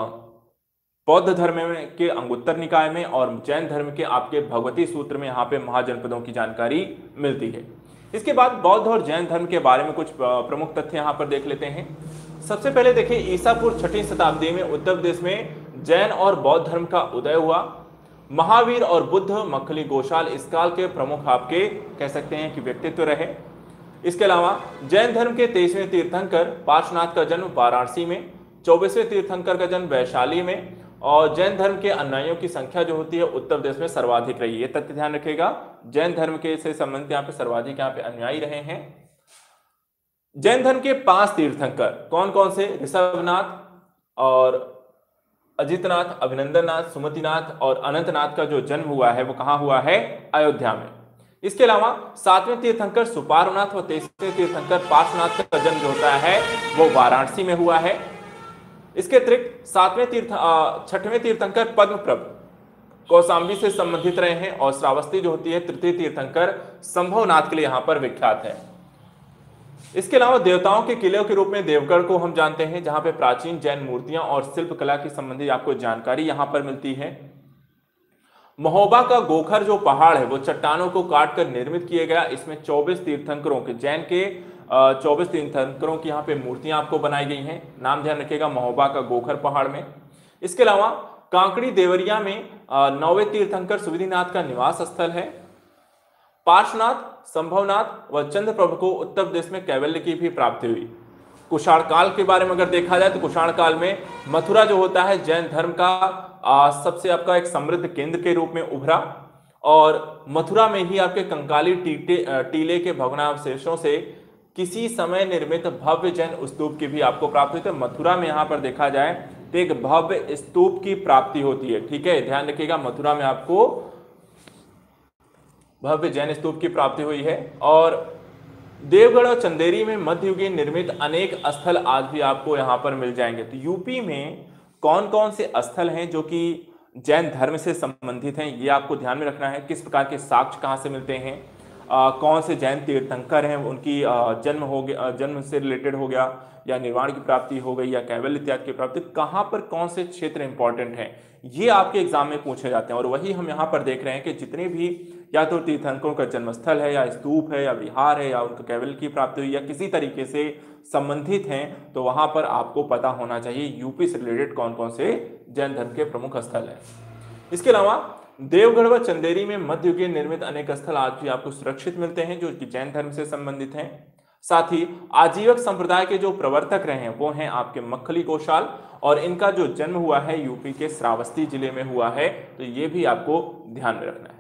बौद्ध धर्म में के अंगुत्तर निकाय में और जैन धर्म के आपके भगवती सूत्र में यहाँ पे महाजनपदों की जानकारी मिलती है। इसके बाद बौद्ध और जैन धर्म के बारे में कुछ प्रमुख तथ्य यहाँ पर देख लेते हैं। सबसे पहले देखिए, ईसा पूर्व छठी शताब्दी में उत्तर प्रदेश में जैन और बौद्ध धर्म का उदय हुआ। महावीर और बुद्ध मक्खली गोशाल इस काल के प्रमुख आपके कह सकते हैं कि व्यक्तित्व रहे। इसके अलावा जैन धर्म के तेईसवें तीर्थंकर पार्श्वनाथ का जन्म वाराणसी में, चौबीसवें तीर्थंकर का जन्म वैशाली में, और जैन धर्म के अनुयायियों की संख्या जो होती है उत्तर प्रदेश में सर्वाधिक रही है। ये तथ्य ध्यान रखिएगा, जैन धर्म के से संबंधित यहाँ पे सर्वाधिक यहाँ पे अनुयायी रहे हैं। जैन धर्म के पांच तीर्थंकर कौन कौन से? ऋषभनाथ और अजितनाथ, अभिनंदननाथ, सुमतिनाथ और अनंतनाथ का जो जन्म हुआ है वो कहाँ हुआ है? अयोध्या में। इसके अलावा सातवें तीर्थंकर सुपार्वनाथ व तेईसवें तीर्थंकर पार्श्वनाथ का जन्म जो होता है वो वाराणसी में हुआ है। इसके अतिरिक्त सातवें तीर्थ छठवें तीर्थंकर पद्मप्रभ कौशाम्बी से संबंधित रहे हैं, और श्रावस्ती जो होती है तृतीय तीर्थंकर संभवनाथ के लिए यहां पर विख्यात है। इसके अलावा देवताओं के किले के रूप में देवगढ़ को हम जानते हैं, जहां पे प्राचीन जैन मूर्तियां और शिल्प कला की संबंधित आपको जानकारी यहां पर मिलती है। महोबा का गोखर जो पहाड़ है वो चट्टानों को काटकर निर्मित किया गया। इसमें चौबीस तीर्थंकरों के जैन के चौबीस तीर्थंकरों की यहाँ पे मूर्तियां आपको बनाई गई हैं। नाम ध्यान रखिएगा, महोबा का गोखर पहाड़ में। इसके अलावा कांकड़ी देवरिया में नौवे तीर्थंकर सुविधिनाथ का निवास स्थल है। पार्श्वनाथ, संभवनाथ व चंद्रप्रभ को उत्तर प्रदेश में कैवल्य की भी प्राप्ति हुई। कुषाण काल के बारे में अगर देखा जाए तो कुषाण काल में मथुरा जो होता है जैन धर्म का आ, सबसे आपका एक समृद्ध केंद्र के रूप में उभरा, और मथुरा में ही आपके कंकाली टीटे टीले के भग्नावशेषों से किसी समय निर्मित भव्य जैन स्तूप की भी आपको प्राप्ति होती है। मथुरा में यहां पर देखा जाए तो एक भव्य स्तूप की प्राप्ति होती है। ठीक है, ध्यान रखिएगा, मथुरा में आपको भव्य जैन स्तूप की प्राप्ति हुई है। और देवगढ़ और चंदेरी में मध्ययुगीन निर्मित अनेक स्थल आज भी आपको यहां पर मिल जाएंगे। तो यूपी में कौन कौन से स्थल हैं जो कि जैन धर्म से संबंधित हैं, ये आपको ध्यान में रखना है। किस प्रकार के साक्ष्य कहां से मिलते हैं, आ, कौन से जैन तीर्थंकर हैं, उनकी आ, जन्म हो गया, जन्म से रिलेटेड हो गया, या निर्वाण की प्राप्ति हो गई, या कैवल्य इत्यादि की प्राप्ति, कहां पर कौन से क्षेत्र इंपॉर्टेंट हैं, ये आपके एग्जाम में पूछे जाते हैं। और वही हम यहाँ पर देख रहे हैं कि जितने भी या तो तीर्थंकरों का जन्मस्थल है, या स्तूप है, या विहार है, या उनको कैवल्य की प्राप्ति हुई, या किसी तरीके से संबंधित हैं, तो वहां पर आपको पता होना चाहिए यूपी से रिलेटेड कौन कौन से जैन धर्म के प्रमुख स्थल हैं। इसके अलावा देवगढ़ व चंदेरी में मध्ययुगीन निर्मित अनेक स्थल आज भी आपको सुरक्षित मिलते हैं जो कि जैन धर्म से संबंधित हैं। साथ ही आजीवक संप्रदाय के जो प्रवर्तक रहे हैं वो हैं आपके मक्खली गोशाल, और इनका जो जन्म हुआ है यूपी के श्रावस्ती जिले में हुआ है। तो ये भी आपको ध्यान में रखना है।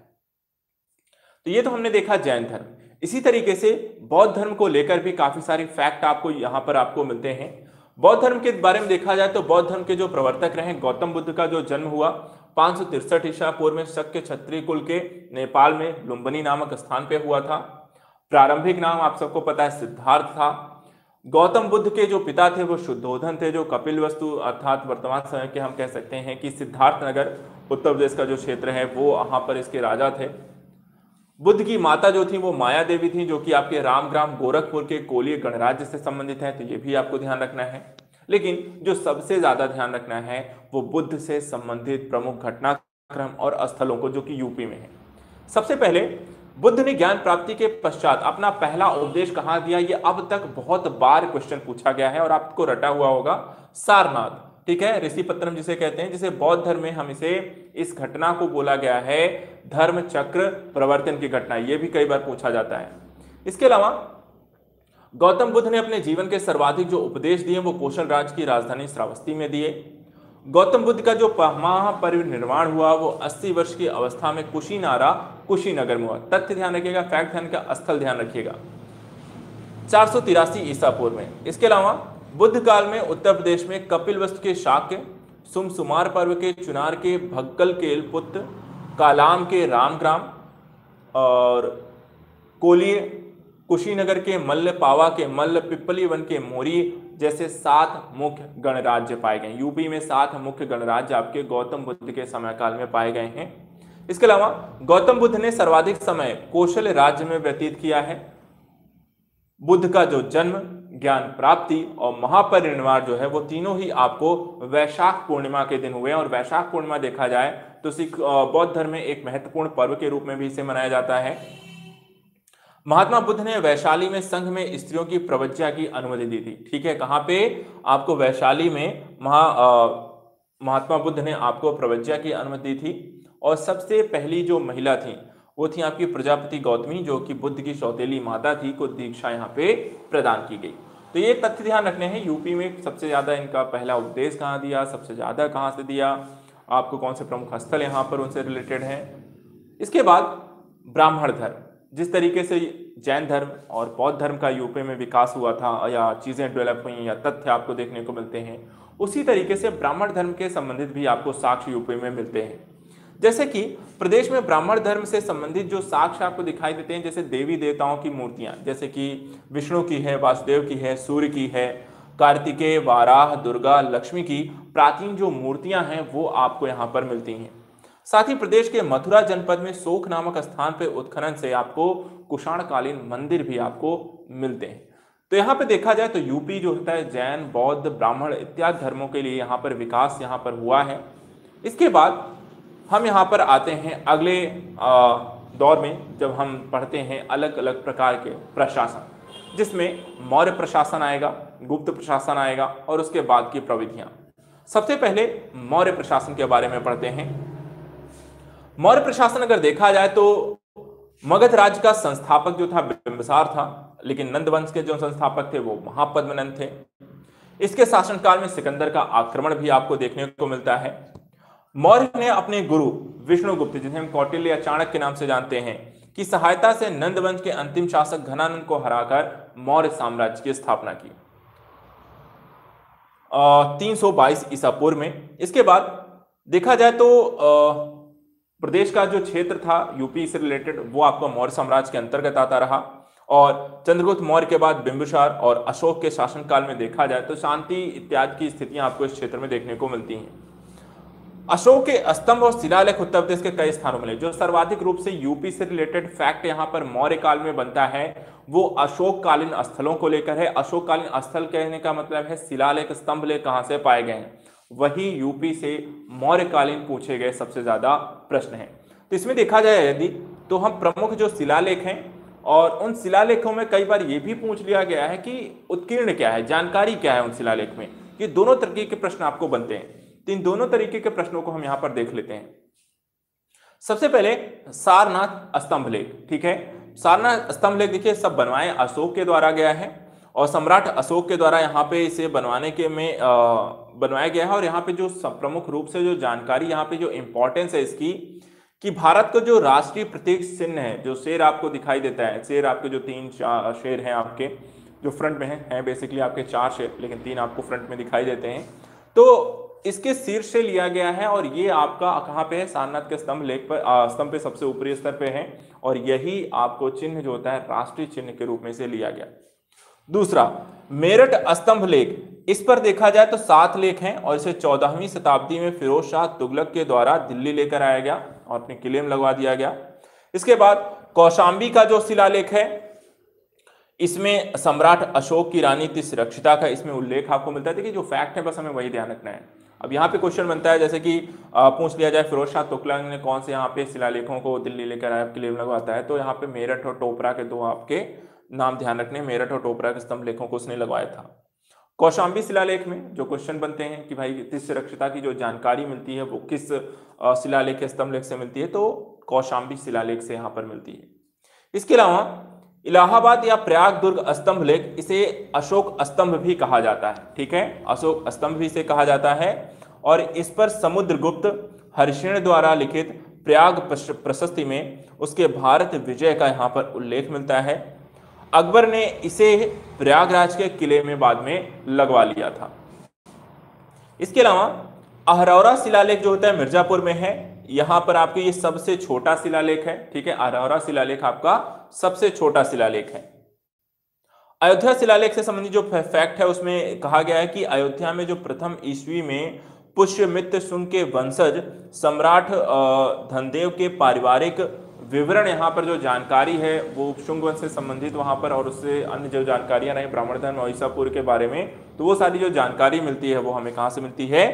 तो ये तो हमने देखा जैन धर्म। इसी तरीके से बौद्ध धर्म को लेकर भी काफी सारे फैक्ट आपको यहाँ पर आपको मिलते हैं। बौद्ध धर्म के बारे में देखा जाए तो बौद्ध धर्म के जो प्रवर्तक रहे, गौतम बुद्ध का जो जन्म हुआ पांच सौ तिरसठ ईसा पूर्व में शक्य क्षत्रिय कुल के नेपाल में लुम्बिनी नामक स्थान पे हुआ था। प्रारंभिक नाम आप सबको पता है सिद्धार्थ था। गौतम बुद्ध के जो पिता थे वो शुद्धोधन थे, जो कपिलवस्तु अर्थात वर्तमान समय के हम कह सकते हैं कि सिद्धार्थ नगर उत्तर प्रदेश का जो क्षेत्र है वो वहां पर इसके राजा थे। बुद्ध की माता जो थी वो माया देवी थी, जो कि आपके रामग्राम गोरखपुर के कोलीय गणराज्य से संबंधित है। तो ये भी आपको ध्यान रखना है। लेकिन जो सबसे ज्यादा ध्यान रखना है वो बुद्ध से संबंधित प्रमुख घटनाक्रम और स्थलों को जो कि यूपी में है। सबसे पहले बुद्ध ने ज्ञान प्राप्ति के पश्चात अपना पहला उपदेश कहाँ दिया, ये अब तक बहुत बार क्वेश्चन पूछा गया है और आपको रटा हुआ होगा। सारनाथ, ठीक है, ऋषिपत्रम जिसे कहते हैं, जिसे बौद्ध धर्म में हम इसे इस घटना को बोला गया है धर्म चक्र प्रवर्तन की घटना। यह भी कई बार पूछा जाता है। इसके अलावा गौतम बुद्ध ने अपने जीवन के सर्वाधिक जो उपदेश दिए वो कौशल राज्य की राजधानी श्रावस्ती में दिए। गौतम बुद्ध का जो महापरिनिर्वाण हुआ वो अस्सी वर्ष की अवस्था में कुशीनारा कुशीनगर में हुआ। तथ्य ध्यान रखिएगा, फैक्ट ध्यान का स्थल ध्यान रखिएगा, चार सौ तिरासी ईसा पूर्व में। इसके अलावा बुद्ध काल में उत्तर प्रदेश में कपिलवस्तु के शाक्य, सुमसुमार पर्व के चुनार के भक्कल केलपुत्र, कालाम के रामग्राम और कोलिय, कुशीनगर के मल्ल, पावा के मल्ल, पिपली वन के मोरी जैसे सात मुख्य गणराज्य पाए गए। यूपी में सात मुख्य गणराज्य आपके गौतम बुद्ध के समय काल में पाए गए हैं। इसके अलावा गौतम बुद्ध ने सर्वाधिक समय कौशल राज्य में व्यतीत किया है। बुद्ध का जो जन्म, ज्ञान प्राप्ति और महापरिनिर्वाण जो है वो तीनों ही आपको वैशाख पूर्णिमा के दिन हुए। और वैशाख पूर्णिमा देखा जाए तो सिख बौद्ध धर्म में एक महत्वपूर्ण पर्व के रूप में भी इसे मनाया जाता है। महात्मा बुद्ध ने वैशाली में संघ में स्त्रियों की प्रवज्ञा की अनुमति दी थी। ठीक है, कहां पे? आपको वैशाली में महा महात्मा बुद्ध ने आपको प्रवज्ञा की अनुमति दी थी। और सबसे पहली जो महिला थी वो थी आपकी प्रजापति गौतमी, जो कि बुद्ध की सौतेली माता थी, को दीक्षा यहाँ पे प्रदान की गई। तो ये तथ्य ध्यान रखने हैं। यूपी में सबसे ज्यादा इनका पहला उपदेश कहाँ दिया, सबसे ज्यादा कहाँ से दिया, आपको कौन से प्रमुख स्थल यहाँ पर उनसे रिलेटेड है। इसके बाद ब्राह्मण धर्म, जिस तरीके से जैन धर्म और बौद्ध धर्म का यूपी में विकास हुआ था या चीजें डेवलप हुई या तथ्य आपको देखने को मिलते हैं, उसी तरीके से ब्राह्मण धर्म के संबंधित भी आपको साक्ष्य यूपी में मिलते हैं। जैसे कि प्रदेश में ब्राह्मण धर्म से संबंधित जो साक्ष्य आपको दिखाई देते हैं, जैसे देवी देवताओं की मूर्तियां, जैसे कि विष्णु की है, वासुदेव की है, सूर्य की है, कार्तिकेय, वाराह, दुर्गा, लक्ष्मी की प्राचीन जो मूर्तियां हैं वो आपको यहाँ पर मिलती हैं। साथ ही प्रदेश के मथुरा जनपद में शोक नामक स्थान पर उत्खनन से आपको कुषाण कालीन मंदिर भी आपको मिलते हैं। तो यहाँ पे देखा जाए तो यूपी जो होता है जैन, बौद्ध, ब्राह्मण इत्यादि धर्मों के लिए यहाँ पर विकास यहाँ पर हुआ है। इसके बाद हम यहाँ पर आते हैं अगले आ, दौर में, जब हम पढ़ते हैं अलग अलग प्रकार के प्रशासन, जिसमें मौर्य प्रशासन आएगा, गुप्त प्रशासन आएगा और उसके बाद की प्रविधियां। सबसे पहले मौर्य प्रशासन के बारे में पढ़ते हैं। मौर्य प्रशासन अगर देखा जाए तो मगध राज्य का संस्थापक जो था बिंबिसार था, लेकिन नंद वंश के जो संस्थापक थे वो महापद्मनंद थे। इसके शासनकाल में सिकंदर का आक्रमण भी आपको देखने को मिलता है। मौर्य ने अपने गुरु विष्णुगुप्त, जिन्हें हम कौटिल्य या चाणक्य के नाम से जानते हैं, की सहायता से नंद वंश के अंतिम शासक घनानंद को हराकर मौर्य साम्राज्य की स्थापना की तीन सौ बाईस ईसा पूर्व में। इसके बाद देखा जाए तो प्रदेश का जो क्षेत्र था यूपी से रिलेटेड वो आपको मौर्य साम्राज्य के अंतर्गत आता रहा। और चंद्रगुप्त मौर्य के बाद बिंबिसार और अशोक के शासनकाल में देखा जाए तो शांति इत्यादि की स्थितियां आपको इस क्षेत्र में देखने को मिलती हैं। अशोक के स्तंभ और शिलालेख उत्तर प्रदेश के कई स्थानों में, जो सर्वाधिक रूप से यूपी से रिलेटेड फैक्ट यहाँ पर मौर्य काल में बनता है वो अशोक कालीन स्थलों को लेकर है। अशोक कालीन स्थल कहने का मतलब है शिलालेख, स्तंभ लेख कहां से पाए गए हैं, वही यूपी से मौर्य कालीन पूछे गए सबसे ज्यादा प्रश्न है। तो इसमें देखा जाए यदि तो हम प्रमुख जो शिलालेख हैं और उन शिलालेखों में कई बार यह भी पूछ लिया गया है कि उत्कीर्ण क्या है, जानकारी क्या है उन शिलालेख में। ये दोनों तरीके के प्रश्न आपको बनते हैं। तो इन दोनों तरीके के प्रश्नों को हम यहां पर देख लेते हैं। सबसे पहले सारनाथ स्तंभ लेख। ठीक है, सारनाथ स्तंभ लेख देखिए सब बनवाए अशोक के द्वारा गया है और सम्राट अशोक के द्वारा यहाँ पे इसे बनवाने के में आ, बनवाया गया है। और यहाँ पे जो प्रमुख रूप से जो जानकारी, यहाँ पे जो इंपॉर्टेंस है इसकी, कि भारत का जो राष्ट्रीय प्रतीक चिन्ह है, जो शेर आपको दिखाई देता है, शेर आपके जो तीन शेर हैं आपके जो फ्रंट में हैं है बेसिकली आपके चार शेर, लेकिन तीन आपको फ्रंट में दिखाई देते हैं, तो इसके शीर्ष से लिया गया है। और ये आपका कहाँ पे है, सारनाथ के स्तंभ लेख पर, स्तंभ पे सबसे ऊपरी स्तर पे है। और यही आपको चिन्ह जो होता है राष्ट्रीय चिन्ह के रूप में से लिया गया। दूसरा मेरठ स्तंभ लेख, इस पर देखा जाए तो सात लेख हैं और इसे चौदहवीं शताब्दी में फिरोज शाह तुगलक के द्वारा दिल्ली लेकर आया गया और अपने किले में लगवा दिया गया। इसके बाद कौशाम्बी का जो शिलालेख है, इसमें सम्राट अशोक की रानी तिष्यरक्षिता का इसमें उल्लेख आपको मिलता है। देखिए जो फैक्ट है बस हमें वही ध्यान रखना है। अब यहाँ पे क्वेश्चन बनता है जैसे कि पूछ लिया जाए फिरोज शाह तुगलक ने कौन से यहाँ पे शिलालेखों को दिल्ली लेकर आया किले में लगवाता है, तो यहाँ पे मेरठ और टोपरा के दो आपके नाम ध्यान रखने, मेरठ और टोपरा के स्तंभ लेखों को उसने लगवाया था। कौशाम्बी शिलालेख में जो क्वेश्चन बनते हैं कि भाई तिष्यरक्षिता की जो जानकारी मिलती है वो किस शिलालेख स्तंभ लेख से मिलती है, तो कौशाम्बी शिलालेख से यहाँ पर मिलती है। इसके अलावा इलाहाबाद या प्रयाग दुर्ग स्तंभ लेख, इसे अशोक स्तंभ भी कहा जाता है। ठीक है, अशोक स्तंभ भी इसे कहा जाता है। और इस पर समुद्रगुप्त हरिशेन द्वारा लिखित प्रयाग प्रशस्ति में उसके भारत विजय का यहाँ पर उल्लेख मिलता है। अकबर ने इसे प्रयागराज के किले में बाद में लगवा लिया था। इसके अलावा अहरौरा शिलालेख जो होता है मिर्जापुर में है। यहां पर आपके ये सबसे छोटा शिलालेख है, ठीक है, अहरौरा शिलालेख आपका सबसे छोटा शिलालेख है। अयोध्या शिलालेख से संबंधित जो फैक्ट है उसमें कहा गया है कि अयोध्या में जो प्रथम ईस्वी में पुष्यमित्र शुंग के वंशज सम्राट धनदेव के पारिवारिक विवरण, यहाँ पर जो जानकारी है वो शुंग वंश से संबंधित वहां पर, और उससे अन्य जो जानकारियां रही ब्राह्मण धर्म महिषापुर के बारे में, तो वो सारी जो जानकारी मिलती है वो हमें कहां से मिलती है,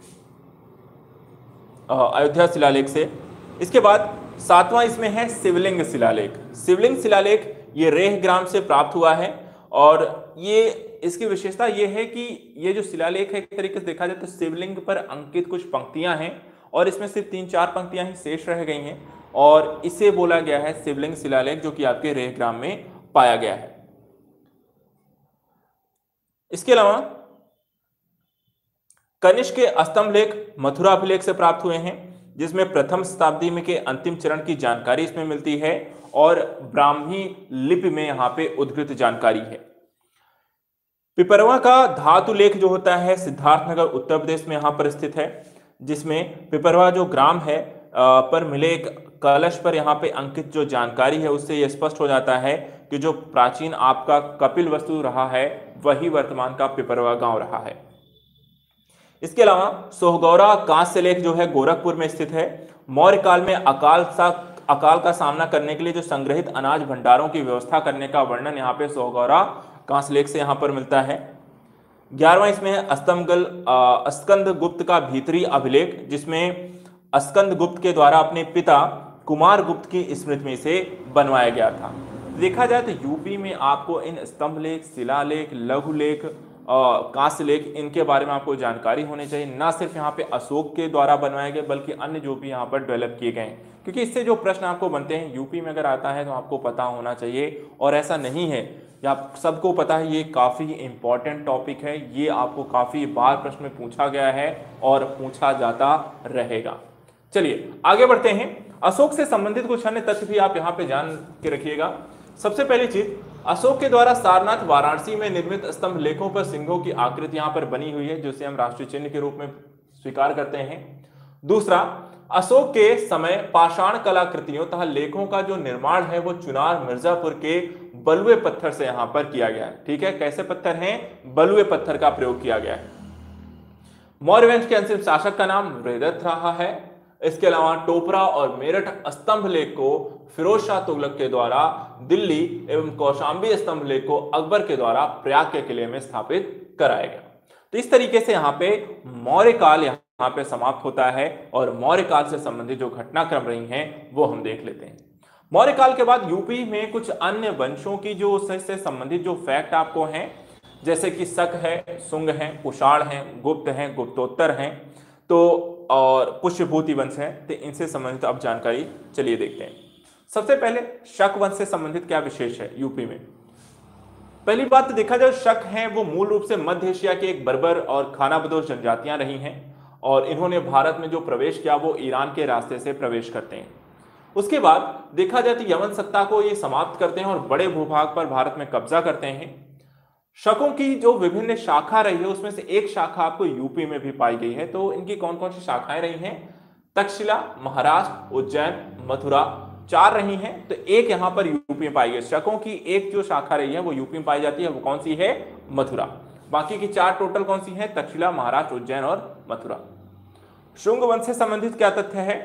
अयोध्या शिलालेख से। इसके बाद सातवां इसमें है शिवलिंग शिलालेख। शिवलिंग शिलालेख ये रेह ग्राम से प्राप्त हुआ है, और ये इसकी विशेषता ये है कि ये जो शिलालेख है एक तरीके से देखा जाए तो शिवलिंग पर अंकित कुछ पंक्तियां हैं, और इसमें सिर्फ तीन चार पंक्तियां ही शेष रह गई हैं, और इसे बोला गया है शिवलिंग शिलालेख, जो कि आपके रेह ग्राम में पाया गया है। इसके अलावा कनिष्क के स्तंभ लेख मथुरा अभिलेख से प्राप्त हुए हैं, जिसमें प्रथम शताब्दी में के अंतिम चरण की जानकारी इसमें मिलती है, और ब्राह्मी लिपि में यहां पे उद्धृत जानकारी है। पिपरवा का धातु लेख जो होता है सिद्धार्थनगर उत्तर प्रदेश में यहां पर स्थित है, जिसमें पिपरवा जो ग्राम है पर मिले एक कलश पर यहाँ पे अंकित जो जानकारी है उससे यह स्पष्ट हो जाता है कि जो प्राचीन आपका कपिल वस्तु रहा है वही वर्तमान का पिपरवा गांव रहा है। इसके अलावा सोहगौरा कांस्य लेख जो है गोरखपुर में स्थित है। मौर्य काल में अकाल सा अकाल का सामना करने के लिए जो संग्रहित अनाज भंडारों की व्यवस्था करने का वर्णन यहाँ पे सोहगौरा कांस्य लेख से यहाँ पर मिलता है। ग्यारहवां इसमें है स्तंभगल स्कंद गुप्त का भीतरी अभिलेख, जिसमें स्कंद गुप्त के द्वारा अपने पिता कुमार गुप्त की स्मृति में से बनवाया गया था। देखा जाए तो यूपी में आपको इन स्तंभ लेख, शिलालेख, लघु लेख, कांस्य लेख, इनके बारे में आपको जानकारी होनी चाहिए। ना सिर्फ यहाँ पे अशोक के द्वारा बनवाए गए बल्कि अन्य जो भी यहाँ पर डेवलप किए गए, क्योंकि इससे जो प्रश्न आपको बनते हैं यूपी में अगर आता है तो आपको पता होना चाहिए, और ऐसा नहीं है या आप सबको पता है। ये काफ़ी इंपॉर्टेंट टॉपिक है, ये आपको काफ़ी बार प्रश्न में पूछा गया है और पूछा जाता रहेगा। चलिए आगे बढ़ते हैं। अशोक से संबंधित कुछ अन्य तथ्य भी आप यहाँ पे जान के रखिएगा। सबसे पहली चीज, अशोक के द्वारा सारनाथ वाराणसी में निर्मित स्तंभ लेखों पर सिंहों की आकृति यहाँ पर बनी हुई है, जिसे हम राष्ट्रीय चिन्ह के रूप में स्वीकार करते हैं। दूसरा, अशोक के समय पाषाण कलाकृतियों तथा लेखों का जो निर्माण है वो चुनार मिर्जापुर के बलुए पत्थर से यहाँ पर किया गया है। ठीक है, कैसे पत्थर हैं? बलुए पत्थर का प्रयोग किया गया है। मौर्य वंश के अंतिम शासक का नाम वृहदत्त रहा है। इसके अलावा टोपरा और मेरठ स्तंभ लेख को फिरोज शाह तुगलक के द्वारा दिल्ली एवं कौशांबी स्तंभ लेख को अकबर के द्वारा प्रयाग के किले में स्थापित कराया गया। तो इस तरीके से यहाँ पे मौर्य काल यहाँ पे समाप्त होता है, और मौर्य काल से संबंधित जो घटनाक्रम रही हैं वो हम देख लेते हैं। मौर्य काल के बाद यूपी में कुछ अन्य वंशों की जो उससे संबंधित जो फैक्ट आपको हैं, जैसे कि शक है, शुंग है, कुषाण है, गुप्त हैं, गुप्तोत्तर हैं, तो और पुष्यभूति वंश है, तो इनसे संबंधित अब जानकारी चलिए देखते हैं। सबसे पहले शक वंश से संबंधित क्या विशेष है यूपी में। पहली बात तो देखा जाए, शक हैं वो मूल रूप से मध्य एशिया के एक बर्बर और खानाबदोश जनजातियां रही हैं, और इन्होंने भारत में जो प्रवेश किया वो ईरान के रास्ते से प्रवेश करते हैं। उसके बाद देखा जाए तो यमन सत्ता को ये समाप्त करते हैं और बड़े भूभाग पर भारत में कब्जा करते हैं। शकों की जो विभिन्न शाखा रही है उसमें से एक शाखा आपको यूपी में भी पाई गई है। तो इनकी कौन कौन सी शाखाएं रही हैं? तक्षशिला, महाराष्ट्र, उज्जैन, मथुरा, चार रही हैं। तो एक यहां पर यूपी में पाई गई। शकों की एक जो शाखा रही है वो यूपी में पाई जाती है, वो कौन सी है? मथुरा। बाकी की चार टोटल कौन सी है? तक्षशिला, महाराष्ट्र, उज्जैन और मथुरा। शुंग वंश से संबंधित क्या तथ्य है?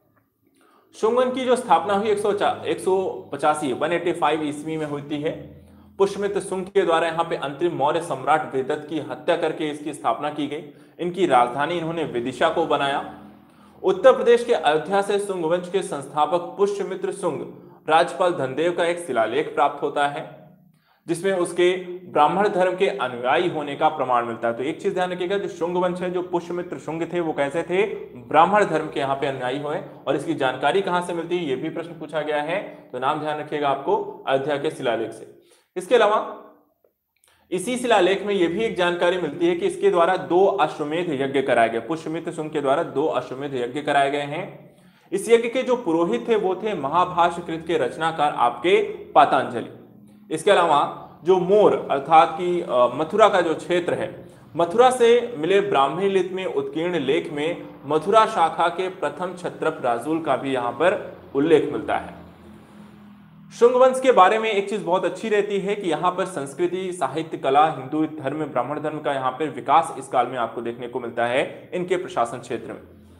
शुंग वंश की जो स्थापना हुई एक सौ पचासी वन एटी फाइव ईस्वी में होती है। पुष्यमित्र शुंग के द्वारा यहाँ पे अंतरिम मौर्य सम्राट वृहदत्त की हत्या करके इसकी स्थापना की गई। इनकी राजधानी इन्होंने विदिशा को बनाया। उत्तर प्रदेश के अयोध्या से शुंग वंश के संस्थापक पुष्यमित्र शुंग राज्यपाल धनदेव का एक शिलालेख प्राप्त होता है, जिसमें उसके ब्राह्मण धर्म के अनुयायी होने का प्रमाण मिलता है। तो एक चीज ध्यान रखिएगा, जो शुंग वंश है, जो पुष्यमित्र शुंग थे, वो कैसे थे? ब्राह्मण धर्म के यहाँ पे अनुयायी हुए। और इसकी जानकारी कहाँ से मिलती है, ये भी प्रश्न पूछा गया है। तो नाम ध्यान रखिएगा आपको अयोध्या के शिलालेख से। इसके अलावा इसी शिलालेख में यह भी एक जानकारी मिलती है कि इसके द्वारा दो अश्वमेध यज्ञ कराए गए। पुष्यमित्र शुंग के द्वारा दो अश्वमेध यज्ञ कराए गए हैं। इस यज्ञ के जो पुरोहित थे वो थे महाभाष्य कृत के रचनाकार आपके पातंजलि। इसके अलावा जो मोर अर्थात कि मथुरा का जो क्षेत्र है मथुरा से मिले ब्राह्मी लिपि में उत्कीर्ण लेख में मथुरा शाखा के प्रथम क्षत्रप राजुल का भी यहां पर उल्लेख मिलता है। शुंग वंश के बारे में एक चीज बहुत अच्छी रहती है कि यहाँ पर संस्कृति, साहित्य, कला, हिंदू धर्म, ब्राह्मण धर्म का यहाँ पर विकास इस काल में आपको देखने को मिलता है इनके प्रशासन क्षेत्र में।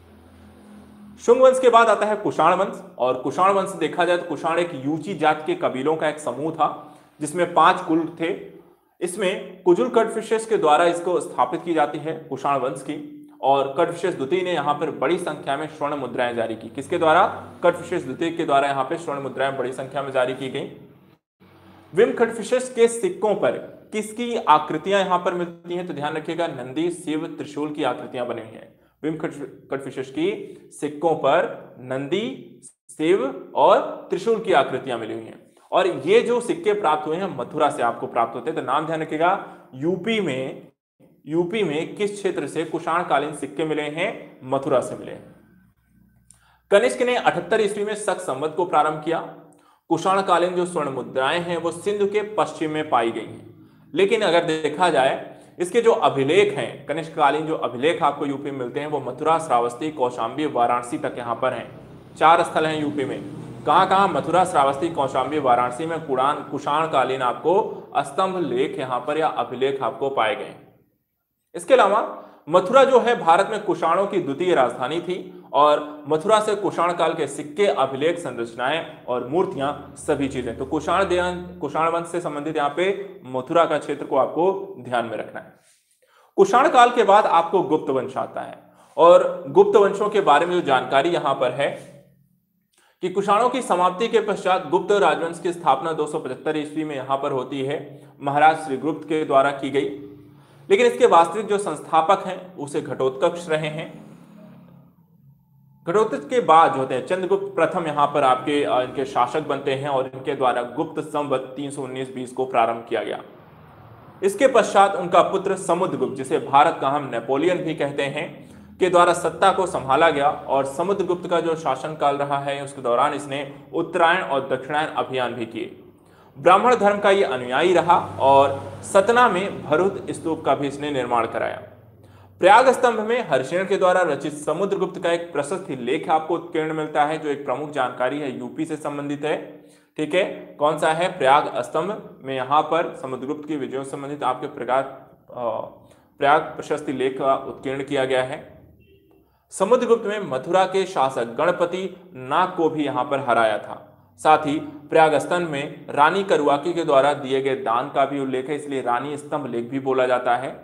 शुंग वंश के बाद आता है कुषाण वंश, और कुषाण वंश देखा जाए तो कुषाण एक यूची जात के कबीलों का एक समूह था जिसमें पांच कुल थे। इसमें कुजुल कटफिशेस के द्वारा इसको स्थापित की जाती है कुषाण वंश की, और कटफिशेस द्वितीय ने यहाँ पर बड़ी संख्या में स्वर्ण मुद्राएं जारी की। किसके द्वारा? कटफिशेस द्वितीय के द्वारा यहाँ पे स्वर्ण मुद्राएं बड़ी संख्या में जारी की गई। विम कटफिशेस के सिक्कों पर किसकी आकृतियां यहाँ पर मिलती हैं? तो ध्यान रखिएगा, नंदी, शिव, त्रिशूल की आकृतियां बनी हुई हैं। विम कटफिशेस की सिक्कों पर नंदी, शिव और त्रिशूल की आकृतियां मिली हुई हैं, और ये जो सिक्के प्राप्त हुए हैं मथुरा से आपको प्राप्त होते हैं। तो नाम ध्यान रखिएगा, यूपी में यूपी में किस क्षेत्र से कुषाण कालीन सिक्के मिले हैं? मथुरा से मिले हैं। कनिष्क ने अठहत्तर ईस्वी में शक संवत को प्रारंभ किया। कुषाण कालीन जो स्वर्ण मुद्राएं हैं वो सिंधु के पश्चिम में पाई गई हैं, लेकिन अगर देखा जाए इसके जो अभिलेख हैं, कनिष्क कालीन जो अभिलेख आपको यूपी में मिलते हैं वो मथुरा, श्रावस्ती, कौशांबी, वाराणसी तक यहाँ पर हैं। चार स्थल हैं यूपी में। कहां कहां? मथुरा, श्रावस्ती, कौशांबी, वाराणसी में कुड़ान कुषाण कालीन आपको स्तंभ लेख यहां पर या अभिलेख आपको पाए गए। इसके अलावा मथुरा जो है भारत में कुषाणों की द्वितीय राजधानी थी, और मथुरा से कुषाण काल के सिक्के, अभिलेख, संरचनाएं और मूर्तियां सभी चीजें, तो कुषाण कुषाण वंश से संबंधित यहाँ पे मथुरा का क्षेत्र को आपको ध्यान में रखना है। कुषाण काल के बाद आपको गुप्त वंश आता है, और गुप्त वंशों के बारे में जो जानकारी यहां पर है कि कुषाणों की समाप्ति के पश्चात गुप्त राजवंश की स्थापना दो सौ पचहत्तर ईस्वी में यहां पर होती है, महाराज श्रीगुप्त के द्वारा की गई, लेकिन इसके वास्तविक जो संस्थापक हैं उसे घटोत्कच रहे हैं। घटोत्कच के बाद जो होते हैं चंद्रगुप्त प्रथम यहां पर आपके इनके शासक बनते हैं, और इनके द्वारा गुप्त संवत तीन सौ उन्नीस बीस को प्रारंभ किया गया। इसके पश्चात उनका पुत्र समुद्रगुप्त, जिसे भारत का हम नेपोलियन भी कहते हैं, के द्वारा सत्ता को संभाला गया, और समुद्रगुप्त का जो शासनकाल रहा है उसके दौरान इसने उत्तरायण और दक्षिणायन अभियान भी किए। ब्राह्मण धर्म का ये अनुयायी रहा, और सतना में भरुत स्तूप का भी इसने निर्माण कराया। प्रयाग स्तंभ में हरिशेन के द्वारा रचित समुद्रगुप्त का एक प्रशस्त लेख आपको उत्कीर्ण मिलता है, जो एक प्रमुख जानकारी है, यूपी से संबंधित है। ठीक है, कौन सा है? प्रयाग स्तंभ में यहाँ पर समुद्रगुप्त की विजयों से संबंधित आपके प्रयाग प्रयाग प्रशस्ति लेख का उत्कीर्ण किया गया है। समुद्रगुप्त में मथुरा के शासक गणपति नाग को भी यहां पर हराया था। साथ ही प्रयाग स्तंभ में रानी करुआकी के द्वारा दिए गए दान का भी उल्लेख है, इसलिए रानी स्तंभ लेख भी बोला जाता है।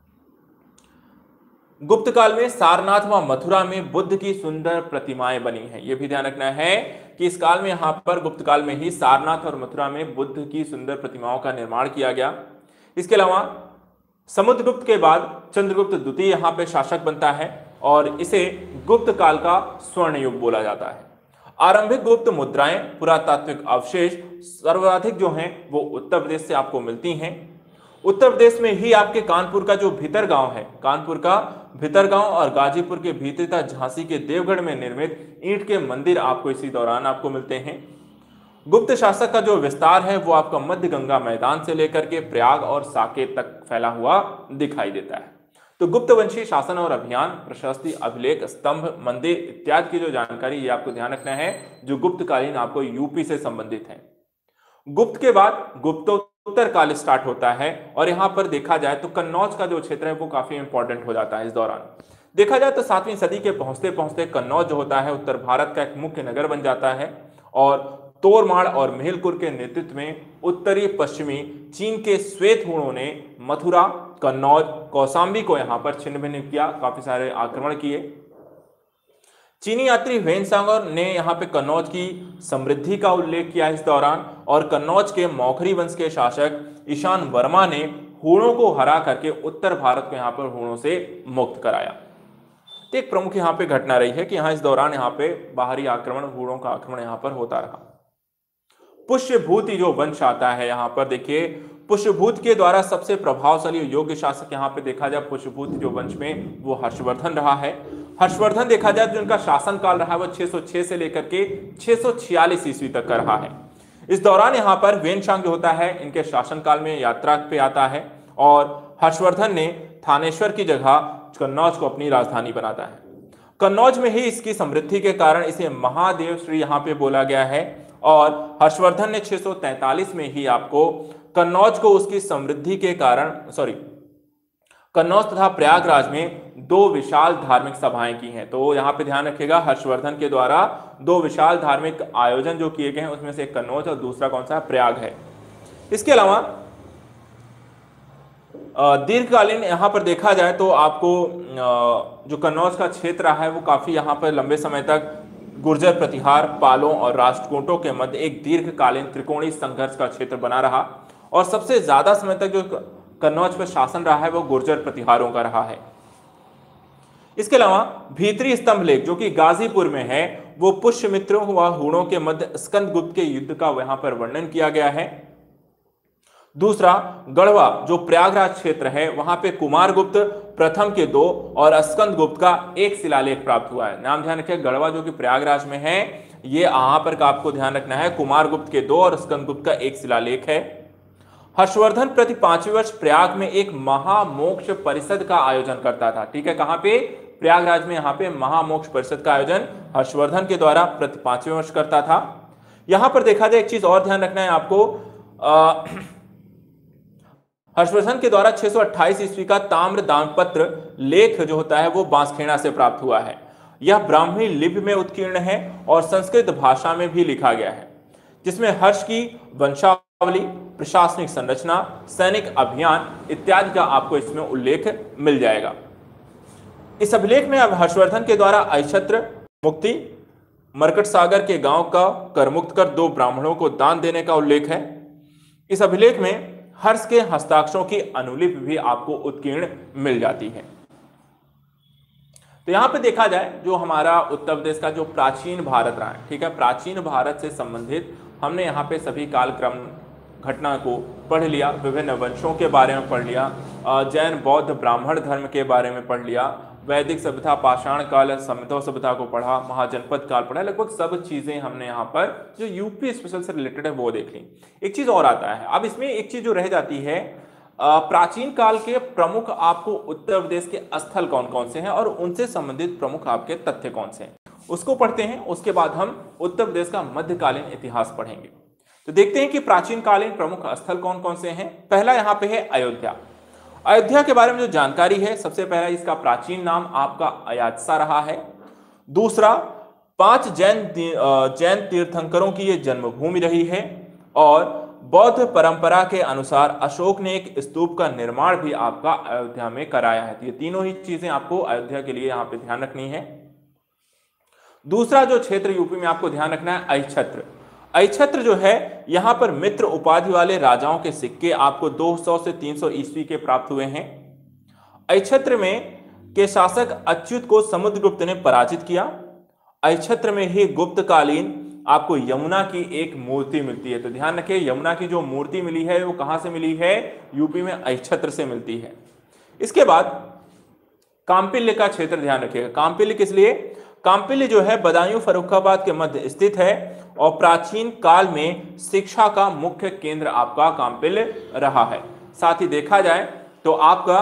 गुप्त काल में सारनाथ व मथुरा में बुद्ध की सुंदर प्रतिमाएं बनी हैं। यह भी ध्यान रखना है कि इस काल में यहां पर गुप्त काल में ही सारनाथ और मथुरा में बुद्ध की सुंदर प्रतिमाओं का निर्माण किया गया। इसके अलावा समुद्रगुप्त के बाद चंद्रगुप्त द्वितीय यहां पर शासक बनता है, और इसे गुप्त काल का स्वर्ण युग बोला जाता है। आरंभिक गुप्त मुद्राएं, पुरातात्विक अवशेष सर्वाधिक जो हैं वो उत्तर प्रदेश से आपको मिलती हैं। उत्तर प्रदेश में ही आपके कानपुर का जो भीतर गांव है, कानपुर का भीतर गांव और गाजीपुर के भीतर तथा झांसी के देवगढ़ में निर्मित ईंट के मंदिर आपको इसी दौरान आपको मिलते हैं। गुप्त शासक का जो विस्तार है वो आपका मध्य गंगा मैदान से लेकर के प्रयाग और साकेत तक फैला हुआ दिखाई देता है। तो गुप्तवंशी शासन और अभियान, प्रशस्ति, अभिलेख, स्तंभ, मंदिर इत्यादि की जो जानकारी ये आपको ध्यान रखना है, जो गुप्तकालीन आपको यूपी से संबंधित है। गुप्त के बाद गुप्तोत्तर काल स्टार्ट होता है, और यहां पर देखा जाए तो कन्नौज का जो क्षेत्र है वो काफी इंपॉर्टेंट हो जाता है। इस दौरान देखा जाए तो सातवीं सदी के पहुंचते पहुंचते कन्नौज जो होता है उत्तर भारत का एक मुख्य नगर बन जाता है, और तोरमाड़ और मेहलकुर के नेतृत्व में उत्तरी पश्चिमी चीन के श्वेत हूणों ने मथुरा, कन्नौज, कौशांबी को यहां पर छिन्न भिन्न किया, काफी सारे आक्रमण किए। चीनी यात्री वेनसांग ने यहां पे कन्नौज की समृद्धि का उल्लेख किया इस दौरान, और कन्नौज के मौखरी वंश के शासक ईशान वर्मा ने हूणों को हरा करके उत्तर भारत को यहां पर हूणों से मुक्त कराया। तो एक प्रमुख यहां पे घटना रही है कि यहां इस दौरान यहां पे बाहरी आक्रमण, हूणों का आक्रमण यहां पर होता रहा। पुष्यभूति जो वंश आता है यहां पर देखिए, पुष्यभूत के द्वारा सबसे प्रभावशाली योग्य शासक यहां पे देखा जाए पुष्यभूत जो वंश में वो हर्षवर्धन रहा है। हर्षवर्धन देखा जाए तो उनका शासन काल रहा है वो छह सौ छह से लेकर के छह सौ छियालीस ईस्वी तक का रहा है। इस दौरान यहां पर वेनशांग जो होता है इनके शासन काल में यात्रा पे आता है, और हर्षवर्धन ने थानेश्वर की जगह कन्नौज को अपनी राजधानी बनाता है। कन्नौज में ही इसकी समृद्धि के कारण इसे महादेव श्री यहाँ पे बोला गया है। और हर्षवर्धन ने छह सौ तैंतालीस में ही आपको कन्नौज को उसकी समृद्धि के कारण सॉरी कन्नौज तथा प्रयागराज में दो विशाल धार्मिक सभाएं की हैं। तो यहां पे ध्यान रखिएगा, हर्षवर्धन के द्वारा दो विशाल धार्मिक आयोजन जो किए गए हैं उसमें से एक कन्नौज और दूसरा कौन सा, प्रयाग है। इसके अलावा दीर्घकालीन यहां पर देखा जाए तो आपको जो कन्नौज का क्षेत्र रहा है वो काफी यहां पर लंबे समय तक गुर्जर प्रतिहार, पालों और राष्ट्रकूटों के मध्य एक दीर्घकालीन त्रिकोणीय संघर्ष का क्षेत्र बना रहा। और सबसे ज्यादा समय तक जो कन्नौज पर शासन रहा है वो गुर्जर प्रतिहारों का रहा है। इसके अलावा भीतरी स्तंभ लेख जो कि गाजीपुर में है वो पुष्यमित्रों व हूणों के मध्य स्कंदगुप्त के युद्ध का वहां पर वर्णन किया गया है। दूसरा गढ़वा जो प्रयागराज क्षेत्र है वहां पे कुमारगुप्त प्रथम के दो और स्कंदगुप्त का एक शिलालेख प्राप्त हुआ है। नाम ध्यान रखिए, गढ़वा जो कि प्रयागराज में है ये यहां पर का आपको ध्यान रखना है, कुमारगुप्त के दो और स्कंदगुप्त का एक शिलालेख है। हर्षवर्धन प्रति पांचवें वर्ष प्रयाग में एक महामोक्ष परिषद का आयोजन करता था। ठीक है, कहां पे, प्रयागराज में यहाँ पे महामोक्ष परिषद का आयोजन हर्षवर्धन के द्वारा प्रति पांचवें वर्ष करता था। यहां पर देखा जाए एक चीज और ध्यान रखना है आपको, आ, हर्षवर्धन के द्वारा छह सौ अट्ठाईस ईस्वी का ताम्र दानपत्र लेख जो होता है वो बांसखेड़ा से प्राप्त हुआ है। यह ब्राह्मी लिपि में उत्कीर्ण है और संस्कृत भाषा में भी लिखा गया है, जिसमें हर्ष की वंशावली, प्रशासनिक संरचना, सैनिक अभियान इत्यादि का आपको इसमें उल्लेख मिल जाएगा। इस अभिलेख में अब हर्षवर्धन के द्वारा अहिच्छत्र मुक्ति, मरकट सागर के गांव का करमुक्त कर दो ब्राह्मणों को दान देने का उल्लेख है। इस अभिलेख में हर्ष के हस्ताक्षरों की अनुलिपि भी आपको उत्कीर्ण मिल जाती है। तो यहां पे देखा जाए जो हमारा उत्तर प्रदेश का जो प्राचीन भारत रहा है, ठीक है, प्राचीन भारत से संबंधित हमने यहाँ पे सभी कालक्रम घटना को पढ़ लिया, विभिन्न वंशों के बारे में पढ़ लिया, जैन बौद्ध ब्राह्मण धर्म के बारे में पढ़ लिया, वैदिक सभ्यता, पाषाण काल, समतव सभ्यता को पढ़ा, महाजनपद काल पढ़ा, लगभग सब चीजें हमने यहाँ पर जो यूपी स्पेशल से रिलेटेड है वो देख ली। एक चीज और आता है, अब इसमें एक चीज जो रह जाती है, प्राचीन काल के प्रमुख आपको उत्तर प्रदेश के स्थल कौन कौन से हैं और उनसे संबंधित प्रमुख आपके तथ्य कौन से हैं, उसको पढ़ते हैं। उसके बाद हम उत्तर प्रदेश का मध्यकालीन इतिहास पढ़ेंगे। तो देखते हैं कि प्राचीन कालीन प्रमुख स्थल कौन कौन से हैं। पहला यहाँ पे है अयोध्या। अयोध्या के बारे में जो जानकारी है, सबसे पहला इसका प्राचीन नाम आपका अयातसा रहा है। दूसरा, पांच जैन जैन तीर्थंकरों की यह जन्मभूमि रही है और बौद्ध परंपरा के अनुसार अशोक ने एक स्तूप का निर्माण भी आपका अयोध्या में कराया है। तो ये तीनों ही चीजें आपको अयोध्या के लिए यहाँ पे ध्यान रखनी है। दूसरा जो क्षेत्र यूपी में आपको ध्यान रखना है, अहिच्छत्र। अहिच्छत्र जो है यहाँ पर मित्र उपाधि वाले राजाओं के सिक्के आपको दो सौ से तीन सौ ईस्वी के प्राप्त हुए हैं। अहिच्छत्र में के शासक अच्युत को समुद्रगुप्त ने पराजित किया। अहिच्छत्र में ही गुप्तकालीन आपको यमुना की एक मूर्ति मिलती है। तो ध्यान रखिए, यमुना की जो मूर्ति मिली है वो कहां से मिली है, यूपी में अहिच्छत्र से मिलती है। इसके बाद काम्पिल्य का क्षेत्र ध्यान रखिएगा। काम्पिल्य किस लिए, काम्पिल्य जो है बदायूं फर्रुखाबाद के मध्य स्थित है और प्राचीन काल में शिक्षा का मुख्य केंद्र आपका काम्पिल्य रहा है। साथ ही देखा जाए तो आपका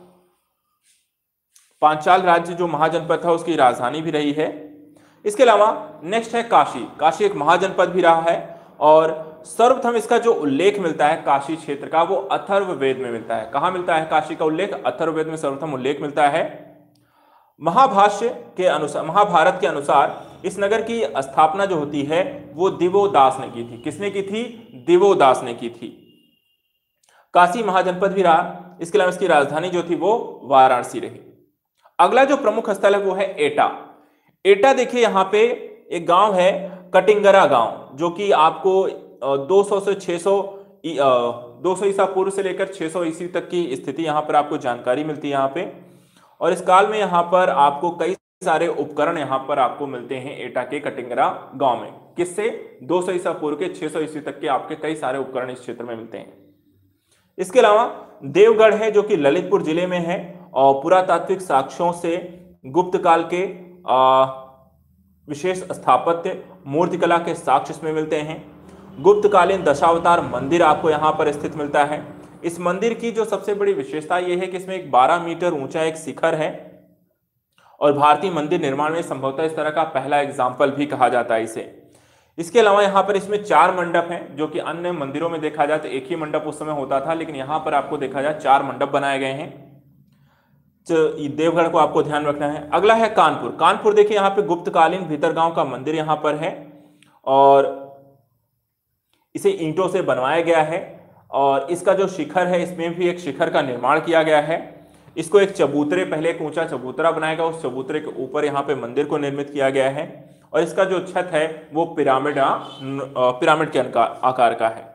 पांचाल राज्य जो महाजनपद था उसकी राजधानी भी रही है। इसके अलावा नेक्स्ट है काशी। काशी एक महाजनपद भी रहा है और सर्वप्रथम इसका जो उल्लेख मिलता है काशी क्षेत्र का वो अथर्ववेद में मिलता है। कहां मिलता है काशी का उल्लेख, अथर्ववेद में सर्वप्रथम उल्लेख मिलता है। महाभाष्य के अनुसार, महाभारत के अनुसार इस नगर की स्थापना जो होती है वो दिवोदास ने की थी। किसने की थी, दिवोदास ने की थी। काशी महाजनपद भी रहा। इसके अलावा इसकी राजधानी जो थी वो वाराणसी रही। अगला जो प्रमुख स्थल है वो है एटा। एटा देखिए यहाँ पे एक गांव है कटिंगरा गांव, जो कि आपको दो सौ से छह सौ दो सौ ईसा पूर्व से लेकर छह सौ ईस्वी तक की स्थिति यहाँ पर आपको जानकारी मिलती है यहाँ पे। और इस काल में यहाँ पर आपको कई सारे उपकरण यहाँ पर आपको मिलते हैं एटा के कटिंगरा गांव में। किससे, दो सौ ईसा पूर्व के छह सौ ईस्वी तक के आपके कई सारे उपकरण इस क्षेत्र में मिलते हैं। इसके अलावा देवगढ़ है जो कि ललितपुर जिले में है और पुरातात्विक साक्ष्यों से गुप्त काल के विशेष स्थापत्य मूर्तिकला के साक्ष्य इसमें मिलते हैं। गुप्तकालीन दशावतार मंदिर आपको यहाँ पर स्थित मिलता है। इस मंदिर की जो सबसे बड़ी विशेषता यह है कि इसमें एक बारह मीटर ऊंचा एक शिखर है और भारतीय मंदिर निर्माण में संभवतः इस तरह का पहला एग्जाम्पल भी कहा जाता है इसे। इसके अलावा यहाँ पर इसमें चार मंडप हैं, जो कि अन्य मंदिरों में देखा जाए तो एक ही मंडप उस समय होता था, लेकिन यहाँ पर आपको देखा जाए चार मंडप बनाए गए हैं। देवगढ़ को आपको ध्यान रखना है। अगला है कानपुर। कानपुर देखिए यहाँ पे गुप्तकालीन भीतरगांव का मंदिर यहाँ पर है और इसे ईंटों से बनवाया गया है और इसका जो शिखर है इसमें भी एक शिखर का निर्माण किया गया है। इसको एक चबूतरे, पहले एक ऊंचा चबूतरा बनाया गया, उस चबूतरे के ऊपर यहाँ पे मंदिर को निर्मित किया गया है और इसका जो छत है वो पिरामिड पिरामिड के आकार का है।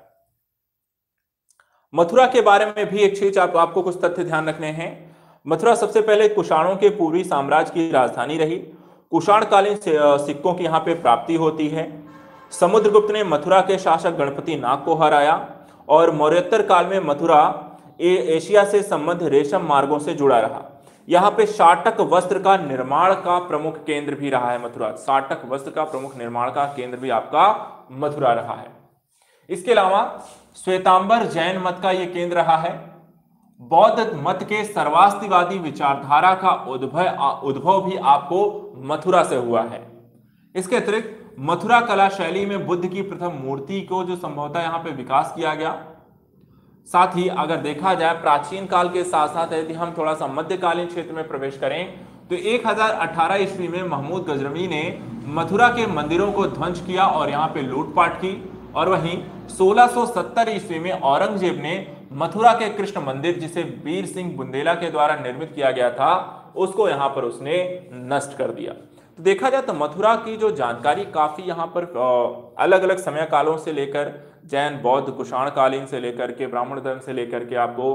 मथुरा के बारे में भी एक चीज आप, आपको कुछ तथ्य ध्यान रखने हैं। मथुरा सबसे पहले कुषाणों के पूर्वी साम्राज्य की राजधानी रही। कुषाणकालीन सिक्कों की यहाँ पे प्राप्ति होती है। समुद्रगुप्त ने मथुरा के शासक गणपति नाग को हराया और मौर्योत्तर काल में मथुरा ए, एशिया से संबंध रेशम मार्गों से जुड़ा रहा। यहाँ पे शाटक वस्त्र का निर्माण का प्रमुख केंद्र भी रहा है मथुरा। शाटक वस्त्र का प्रमुख निर्माण का केंद्र भी आपका मथुरा रहा है। इसके अलावा श्वेतांबर जैन मत का यह केंद्र रहा है। बौद्ध मत के सर्वास्तिवादी विचारधारा का उद्भव उद्भव भी आपको मथुरा से हुआ है। इसके अतिरिक्त मथुरा कला शैली में बुद्ध की प्रथम मूर्ति को जो संभवतः यहाँ पे विकास किया गया। साथ ही अगर देखा जाए प्राचीन काल के साथ साथ यदि हम थोड़ा सा मध्यकालीन क्षेत्र में प्रवेश करें तो एक हजार अठारह ईस्वी में महमूद गजनवी ने मथुरा के मंदिरों को ध्वंस किया और यहाँ पे लूटपाट की। और वहीं सोलह सौ सत्तर ईस्वी में औरंगजेब ने मथुरा के कृष्ण मंदिर, जिसे वीर सिंह बुंदेला के द्वारा निर्मित किया गया था, उसको यहाँ पर उसने नष्ट कर दिया। तो देखा जाए तो मथुरा की जो जानकारी काफी यहाँ पर अलग अलग समय कालों से लेकर जैन, बौद्ध, कुषाण कालीन से लेकर के ब्राह्मण धर्म से लेकर के आपको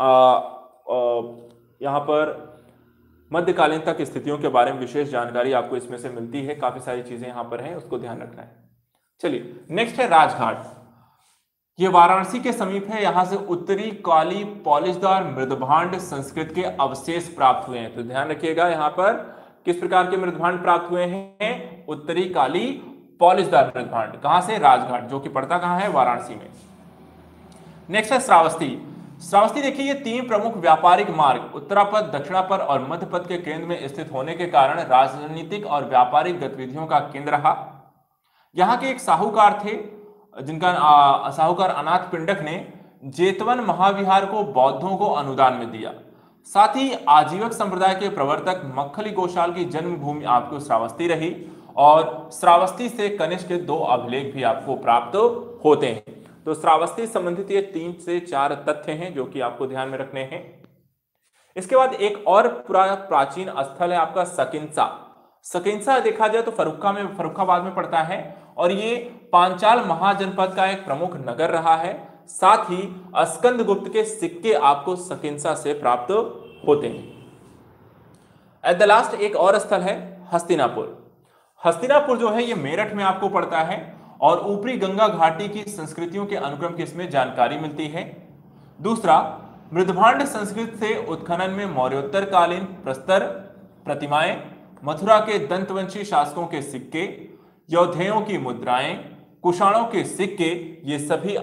यहाँ पर मध्यकालीन तक स्थितियों के बारे में विशेष जानकारी आपको इसमें से मिलती है। काफी सारी चीजें यहाँ पर हैं, उसको ध्यान रखना है। चलिए नेक्स्ट है राजघाट। ये वाराणसी के समीप है। यहां से उत्तरी काली पॉलिशदार मृदभांड संस्कृत के अवशेष प्राप्त हुए हैं। तो ध्यान रखिएगा यहाँ पर किस प्रकार के मृदभांड प्राप्त हुए हैं। उत्तरी काली पॉलिशदार मृदभांड। कहां से? राजघाट, जो कि पड़ता कहां है? वाराणसी में। नेक्स्ट है श्रावस्ती। श्रावस्ती देखिए ये तीन प्रमुख व्यापारिक मार्ग उत्तरापथ, दक्षिणापथ और मध्यपथ के केंद्र में स्थित होने के कारण राजनीतिक और व्यापारिक गतिविधियों का केंद्र रहा। यहाँ के एक साहूकार थे जिनका साहूकार अनाथ पिंडक ने जेतवन महाविहार को बौद्धों को अनुदान में दिया। साथ ही आजीवक संप्रदाय के प्रवर्तक मक्खली गोशाल की जन्मभूमि आपको श्रावस्ती रही और श्रावस्ती से कनिष्क के दो अभिलेख भी आपको प्राप्त होते हैं। तो श्रावस्ती संबंधित ये तीन से चार तथ्य हैं जो कि आपको ध्यान में रखने हैं। इसके बाद एक और प्राचीन स्थल है आपका सकिंसा। सकिंसा देखा जाए तो फर्रुखा में फर्रुखाबाद में पड़ता है और ये पांचाल महाजनपद का एक प्रमुख नगर रहा है। साथ ही स्कंदगुप्त के सिक्के आपको सकिंसा से प्राप्त होते हैं। एट द लास्ट एक और स्थल है हस्तिनापुर। हस्तिनापुर जो है ये मेरठ में आपको पड़ता है और ऊपरी गंगा घाटी की संस्कृतियों के अनुक्रम की इसमें जानकारी मिलती है। दूसरा, मृदभांड संस्कृत से उत्खनन में मौर्योत्तर कालीन प्रस्तर प्रतिमाएं, मथुरा के दंतवंशी शासकों के सिक्के, यौधेयों की मुद्राएं, कुषाणों के सिक्के, ये सभी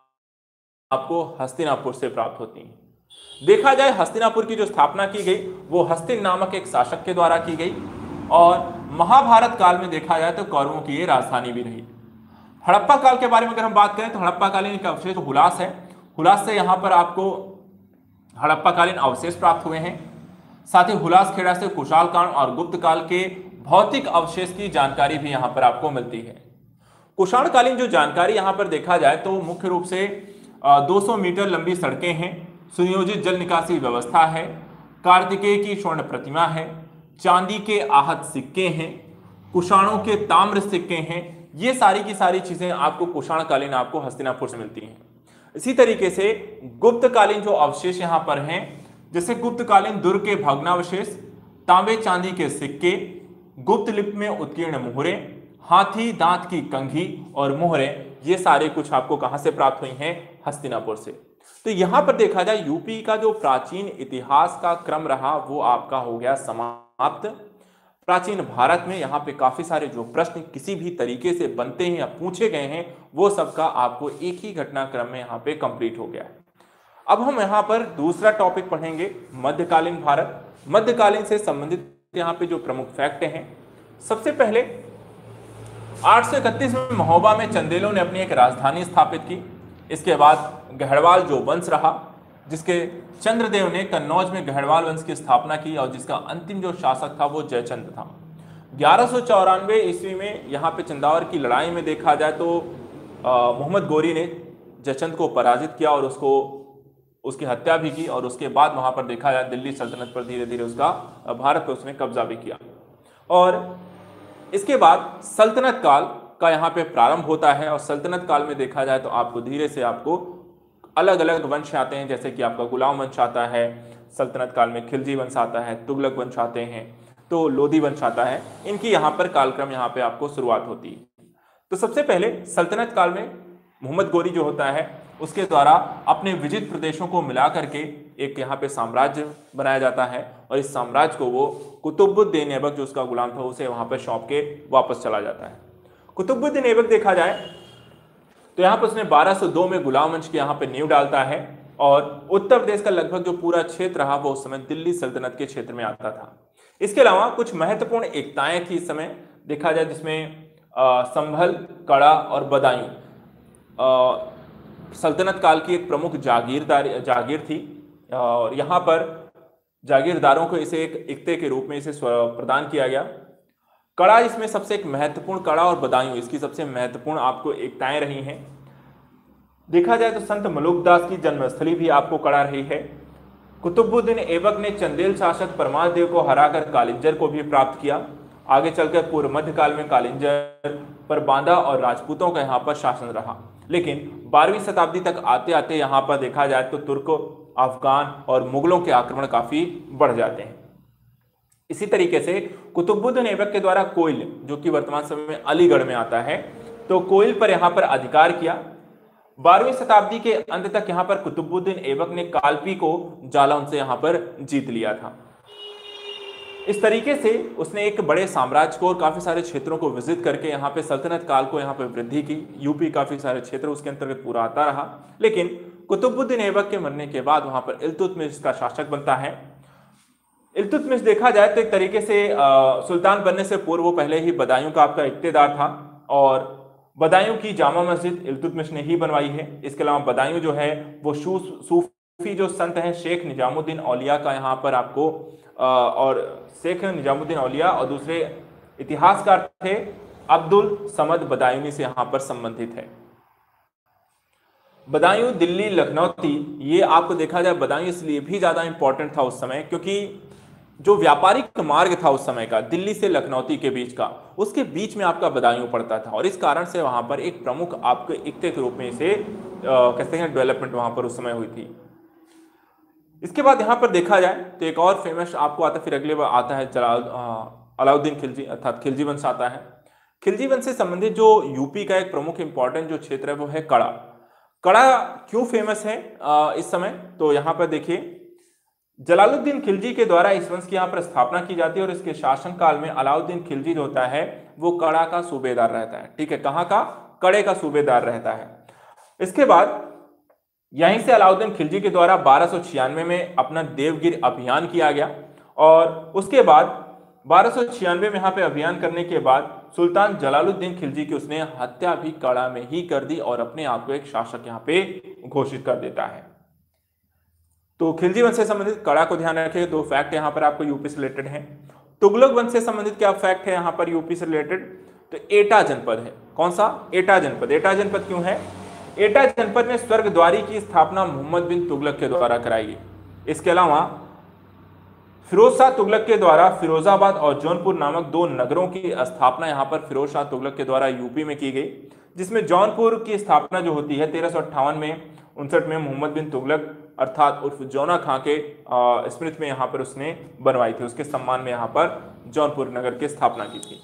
आपको हस्तिनापुर से प्राप्त होती हैं। देखा जाए हस्तिनापुर की जो स्थापना की गई वो हस्तिन नामक एक शासक के द्वारा की गई और महाभारत काल में देखा जाए तो कौरवों की ये राजधानी भी रही। हड़प्पा काल के बारे में अगर हम बात करें तो हड़प्पा कालीन का अवशेष हुलास है। हुलास से यहाँ पर आपको हड़प्पा कालीन अवशेष प्राप्त हुए हैं। साथ ही हुलास खेड़ा से कुशाल काल और गुप्त काल के भौतिक अवशेष की जानकारी भी यहाँ पर आपको मिलती है। कुषाण कालीन जो जानकारी यहाँ पर देखा जाए तो मुख्य रूप से दो सौ मीटर लंबी सड़कें हैं, सुनियोजित जल निकासी व्यवस्था है, कार्तिकेय की स्वर्ण प्रतिमा है, चांदी के आहत सिक्के हैं, कुषाणों के ताम्र सिक्के हैं। ये सारी की सारी चीजें आपको कुषाण कालीन आपको हस्तिनापुर से मिलती हैं। इसी तरीके से गुप्त कालीन जो अवशेष यहाँ पर हैं, जैसे गुप्त कालीन दुर्ग के भग्नावशेष, तांबे चांदी के सिक्के, गुप्त लिपि में उत्कीर्ण मोहरे, हाथी दांत की कंघी और मोहरे, ये सारे कुछ आपको कहां से प्राप्त हुई हैं? हस्तिनापुर से। तो यहां पर देखा जाए यूपी का जो प्राचीन इतिहास का क्रम रहा वो आपका हो गया समाप्त। प्राचीन भारत में यहाँ पे काफी सारे जो प्रश्न किसी भी तरीके से बनते हैं या पूछे गए हैं वो सबका आपको एक ही घटनाक्रम में यहाँ पे कंप्लीट हो गया है। अब हम यहाँ पर दूसरा टॉपिक पढ़ेंगे, मध्यकालीन भारत। मध्यकालीन से संबंधित यहाँ पे जो प्रमुख फैक्ट हैं, सबसे पहले आठ सौ इकतीस में महोबा में चंदेलों ने अपनी एक राजधानी स्थापित की। इसके बाद गढ़वाल जो वंश रहा, जिसके चंद्रदेव ने कन्नौज में गढ़वाल वंश की स्थापना की और जिसका अंतिम जो शासक था वो जयचंद था। ग्यारह सौ चौरानवे ईस्वी में यहाँ पे चंदावर की लड़ाई में देखा जाए तो मोहम्मद गोरी ने जयचंद को पराजित किया और उसको उसकी हत्या भी की, और उसके बाद वहां पर देखा जाए दिल्ली सल्तनत पर धीरे धीरे उसका भारत पर उसने कब्जा भी किया। और इसके बाद सल्तनत काल का यहाँ पे प्रारंभ होता है, और सल्तनत काल में देखा जाए तो आपको धीरे से आपको अलग अलग वंश आते हैं, जैसे कि आपका गुलाम वंश आता है, सल्तनत काल में खिलजी वंश आता है, तुगलक वंश आते हैं, तो लोधी वंश आता है। इनकी यहाँ पर कालक्रम यहाँ पे आपको शुरुआत होती है। तो सबसे पहले सल्तनत काल में मोहम्मद गोरी जो होता है उसके द्वारा अपने विजित प्रदेशों को मिला करके एक यहाँ पे साम्राज्य बनाया जाता है, और इस साम्राज्य को वो कुतुबुद्दीन ऐबक जो उसका गुलाम था उसे वहां पर सौंप के वापस चला जाता है। कुतुबुद्दीन ऐबक देखा जाए तो यहाँ पर उसने बारह सौ दो में गुलाम वंश की यहाँ पे नींव डालता है, और उत्तर प्रदेश का लगभग जो पूरा क्षेत्र रहा वो उस समय दिल्ली सल्तनत के क्षेत्र में आता था। इसके अलावा कुछ महत्वपूर्ण एकताएं थी इस समय देखा जाए, जिसमें संभल, कड़ा और बदायूं सल्तनत काल की एक प्रमुख जागीरदार जागीर थी, और यहाँ पर जागीरदारों को इसे एक इक्ते के रूप में इसे प्रदान किया गया। कड़ा इसमें सबसे एक महत्वपूर्ण, कड़ा और बदायूं इसकी सबसे महत्वपूर्ण आपको एकताएं रही हैं। देखा जाए तो संत मलुकदास की जन्मस्थली भी आपको कड़ा रही है। कुतुबुद्दीन ऐबक ने चंदेल शासक परमार देव को हराकर कालिंजर को भी प्राप्त किया। आगे चलकर पूर्व मध्यकाल में कालिंजर पर बांदा और राजपूतों का यहाँ पर शासन रहा, लेकिन बारहवीं शताब्दी तक आते आते यहाँ पर देखा जाए तो तुर्को, अफगान और मुगलों के आक्रमण काफी बढ़ जाते हैं। इसी तरीके से कुतुबुद्दीन ऐबक के द्वारा कोइल, जो कि वर्तमान समय में अलीगढ़ में आता है, तो कोइल पर यहाँ पर अधिकार किया। बारहवीं शताब्दी के अंत तक यहाँ पर कुतुबुद्दीन ऐबक ने कालपी को जालौन से यहाँ पर जीत लिया था। इस तरीके से उसने एक बड़े साम्राज्य को और काफी सारे क्षेत्रों को विजिट करके यहाँ पे सल्तनत काल को यहाँ पे वृद्धि की। यूपी काफी सारे क्षेत्र उसके अंतर्गत पूरा आता रहा, लेकिन कुतुबुद्दीन ऐबक के मरने के बाद वहां पर इल्तुतमिश का शासक बनता है। इल्तुतमिश देखा जाए तो एक तरीके से आ, सुल्तान बनने से पूर्व वो पहले ही बदायूं का आपका इक्तेदार था, और बदायूं की जामा मस्जिद इल्तुतमिश ने ही बनवाई है। इसके अलावा बदायूं जो है वो सूफी जो संत हैं शेख निजामुद्दीन औलिया का यहाँ पर आपको आ, और शेख निजामुद्दीन औलिया और दूसरे इतिहासकार थे अब्दुल समद बदायूनी से यहाँ पर संबंधित है। बदायूं, दिल्ली, लखनौती, ये आपको देखा जाए बदायूं इसलिए भी ज्यादा इंपॉर्टेंट था उस समय क्योंकि जो व्यापारिक मार्ग था उस समय का दिल्ली से लखनौती के बीच का, उसके बीच में आपका बदायूं पड़ता था, और इस कारण से वहां पर एक प्रमुख आपके इक्ते के रूप में इसे कहते हैं डेवलपमेंट वहां पर उस समय हुई थी। इसके बाद यहां पर देखा जाए तो एक और फेमस आपको आता फिर अगले बार आता है अलाउद्दीन खिलजी, अर्थात खिलजी वंश आता है। खिलजी वंश से संबंधित जो यूपी का एक प्रमुख इंपॉर्टेंट जो क्षेत्र है वो है कड़ा। कड़ा क्यों फेमस है आ, इस समय, तो यहाँ पर देखिए जलालुद्दीन खिलजी के द्वारा इस वंश की यहाँ पर स्थापना की जाती है, और इसके शासन काल में अलाउद्दीन खिलजी जो होता है वो कड़ा का सूबेदार रहता है। ठीक है, कहाँ का? कड़े का सूबेदार रहता है। इसके बाद यहीं से अलाउद्दीन खिलजी के द्वारा बारह सौ छियानवे में अपना देवगिर अभियान किया गया, और उसके बाद बारह सौ छियानवे में यहाँ पे अभियान करने के बाद सुल्तान जलालुद्दीन खिलजी की उसने हत्या भी कड़ा में ही कर दी और अपने आप को एक शासक यहाँ पे घोषित कर देता है। तो खिलजी वंश से संबंधित कड़ा को ध्यान रखिए। दो फैक्ट यहाँ पर आपको यूपी से रिलेटेड है। तुगलक वंश से संबंधित क्या फैक्ट है यहाँ पर यूपी से रिलेटेड, तो एटा जनपद है। कौन सा? एटा जनपद। एटा जनपद क्यों है? एटा जनपद में स्वर्गद्वारी की स्थापना मोहम्मद बिन तुगलक के द्वारा कराई गई। इसके अलावा फिरोज शाह तुगलक के द्वारा फिरोजाबाद और जौनपुर नामक दो नगरों की स्थापना यहाँ पर फिरोज शाह तुगलक के द्वारा यूपी में की गई, जिसमें जौनपुर की स्थापना जो होती है तेरह सौ अट्ठावन में उनसठ में मोहम्मद बिन तुगलक अर्थात उर्फ जौना खां के स्मृति में यहाँ पर उसने बनवाई थी। उसके सम्मान में यहाँ पर जौनपुर नगर की स्थापना की थी।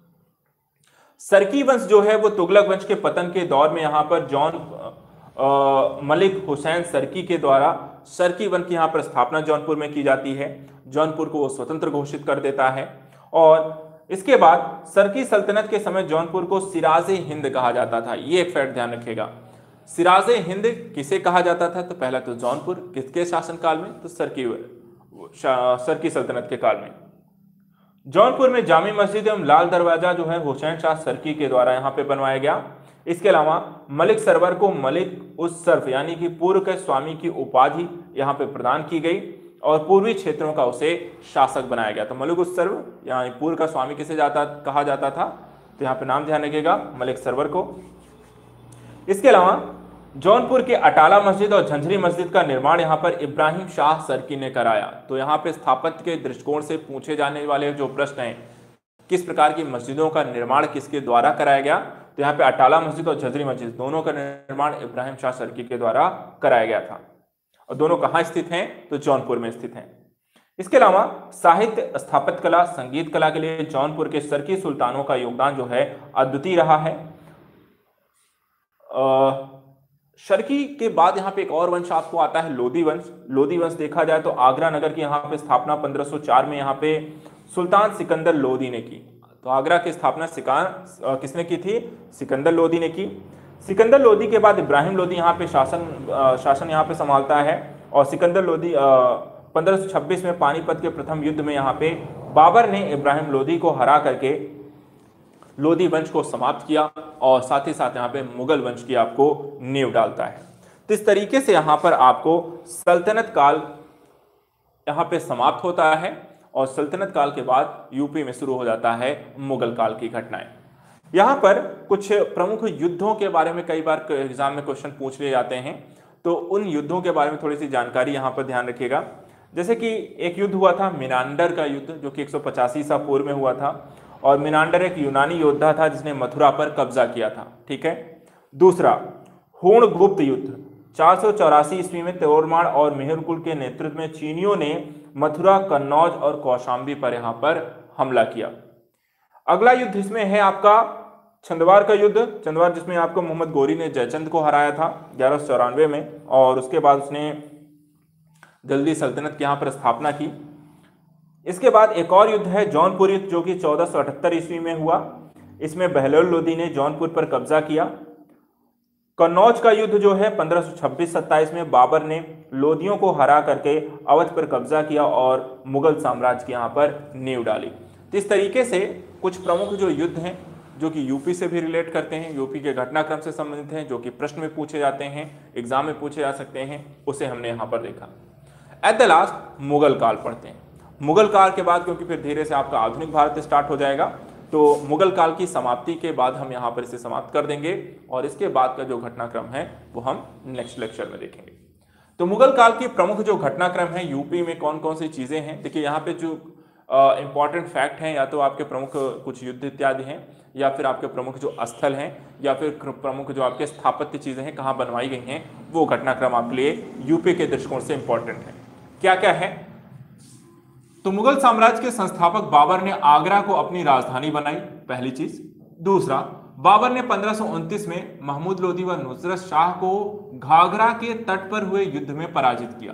सरकी वंश जो है वो तुगलक वंश के पतन के दौर में यहाँ पर जौन मलिक हुसैन सरकी के द्वारा सरकी वंश की यहाँ पर स्थापना जौनपुर में की जाती है। जौनपुर को वो स्वतंत्र घोषित कर देता है, और इसके बाद सरकी सल्तनत के समय जौनपुर को सिराज हिंद कहा जाता था। ये एक फैक्ट ध्यान रखिएगा। सिराजे हिंद किसे कहा जाता था? तो पहला तो जौनपुर, किसके शासनकाल में? तो सर की सर की सल्तनत के काल में। जौनपुर में जामी मस्जिद एवं लाल दरवाजा जो है हुसैन शाह सरकी के द्वारा यहाँ पे बनवाया गया। इसके अलावा मलिक सरवर को मलिक उस सर्फ यानी कि पूर्व के स्वामी की उपाधि यहाँ पे प्रदान की गई और पूर्वी क्षेत्रों का उसे शासक बनाया गया। तो मलिक उस सर्व यानी पूर्व का स्वामी किसे जाता कहा जाता था? तो यहाँ पे नाम ध्यान रखिएगा, मलिक सरवर को। इसके अलावा जौनपुर के अटाला मस्जिद और झंझरी मस्जिद का निर्माण यहाँ पर इब्राहिम शाह सरकी ने कराया। तो यहाँ पे स्थापत्य के दृष्टिकोण से पूछे जाने वाले जो प्रश्न हैं, किस प्रकार की मस्जिदों का निर्माण किसके द्वारा कराया गया? तो यहाँ पे अटाला मस्जिद और झंझरी मस्जिद दोनों का निर्माण इब्राहिम शाह सरकी के द्वारा कराया गया था। और दोनों कहाँ स्थित हैं? तो जौनपुर में स्थित हैं। इसके अलावा साहित्य, स्थापत्य कला, संगीत कला के लिए जौनपुर के सरकी सुल्तानों का योगदान जो है अद्वितीय रहा है। सरकी के बाद यहाँ पे एक और वंश आपको आता है, लोधी वंश। लोधी वंश देखा जाए तो आगरा नगर की यहाँ पे स्थापना पंद्रह सौ चार में यहाँ पे सुल्तान सिकंदर लोधी ने की। तो आगरा की स्थापना सिकान किसने की थी? सिकंदर लोधी ने की। सिकंदर लोधी के बाद इब्राहिम लोधी यहाँ पे शासन शासन यहाँ पे संभालता है और सिकंदर लोधी पंद्रह सौ छब्बीस में पानीपत के प्रथम युद्ध में यहाँ पे बाबर ने इब्राहिम लोधी को हरा करके लोधी वंश को समाप्त किया और साथ ही साथ यहाँ पे मुगल वंश की आपको नींव डालता है। तो इस तरीके से यहाँ पर आपको सल्तनत काल यहाँ पे समाप्त होता है और सल्तनत काल के बाद यूपी में शुरू हो जाता है मुगल काल की घटनाएं। यहाँ पर कुछ प्रमुख युद्धों के बारे में कई बार एग्जाम में क्वेश्चन पूछ लिए जाते हैं, तो उन युद्धों के बारे में थोड़ी सी जानकारी यहाँ पर ध्यान रखिएगा। जैसे कि एक युद्ध हुआ था मिनांडर का युद्ध, जो कि एक सौ पचासी ईसा पूर्व में हुआ था और मिनांडर एक यूनानी योद्धा था जिसने मथुरा पर कब्जा किया था। ठीक है। दूसरा हूणगुप्त युद्ध चार सौ चौरासी ईस्वी में तोरमाण और मेहरकुल के नेतृत्व में चीनियों ने मथुरा, कन्नौज और कौशाम्बी पर यहाँ पर हमला किया। अगला युद्ध इसमें है आपका छंदवार का युद्ध, छंदवार जिसमें आपको मोहम्मद गोरी ने जयचंद को हराया था ग्यारह सौ चौरानवे में और उसके बाद उसने जल्दी सल्तनत की यहाँ पर स्थापना की। इसके बाद एक और युद्ध है जौनपुर युद्ध, जो कि चौदह सौ अठहत्तर ईस्वी में हुआ। इसमें बहलोल लोधी ने जौनपुर पर कब्जा किया। कन्नौज का युद्ध जो है पंद्रह सौ छब्बीस सत्ताईस में बाबर ने लोधियों को हरा करके अवध पर कब्जा किया और मुगल साम्राज्य की यहाँ पर नींव डाली। तो इस तरीके से कुछ प्रमुख जो युद्ध हैं जो कि यूपी से भी रिलेट करते हैं, यूपी के घटनाक्रम से संबंधित हैं, जो कि प्रश्न में पूछे जाते हैं, एग्जाम में पूछे जा सकते हैं, उसे हमने यहाँ पर देखा। एट द लास्ट मुगल काल पढ़ते हैं। मुगल काल के बाद क्योंकि फिर धीरे से आपका आधुनिक भारत स्टार्ट हो जाएगा, तो मुगल काल की समाप्ति के बाद हम यहाँ पर इसे समाप्त कर देंगे और इसके बाद का जो घटनाक्रम है वो हम नेक्स्ट लेक्चर में देखेंगे। तो मुगल काल की प्रमुख जो घटनाक्रम है यूपी में कौन कौन सी चीजें हैं, देखिए यहाँ पे जो इंपॉर्टेंट फैक्ट हैं, या तो आपके प्रमुख कुछ युद्ध इत्यादि हैं, या फिर आपके प्रमुख जो स्थल हैं, या फिर प्रमुख जो आपके स्थापत्य चीजें हैं कहाँ बनवाई गई हैं, वो घटनाक्रम आपके लिए यूपी के दृष्टिकोण से इंपॉर्टेंट है। क्या क्या है? तो मुगल साम्राज्य के संस्थापक बाबर ने आगरा को अपनी राजधानी बनाई, पहली चीज। दूसरा, बाबर ने पंद्रह सौ उनतीस में महमूद लोधी व नुसरत शाह को घाघरा के तट पर हुए युद्ध में पराजित किया।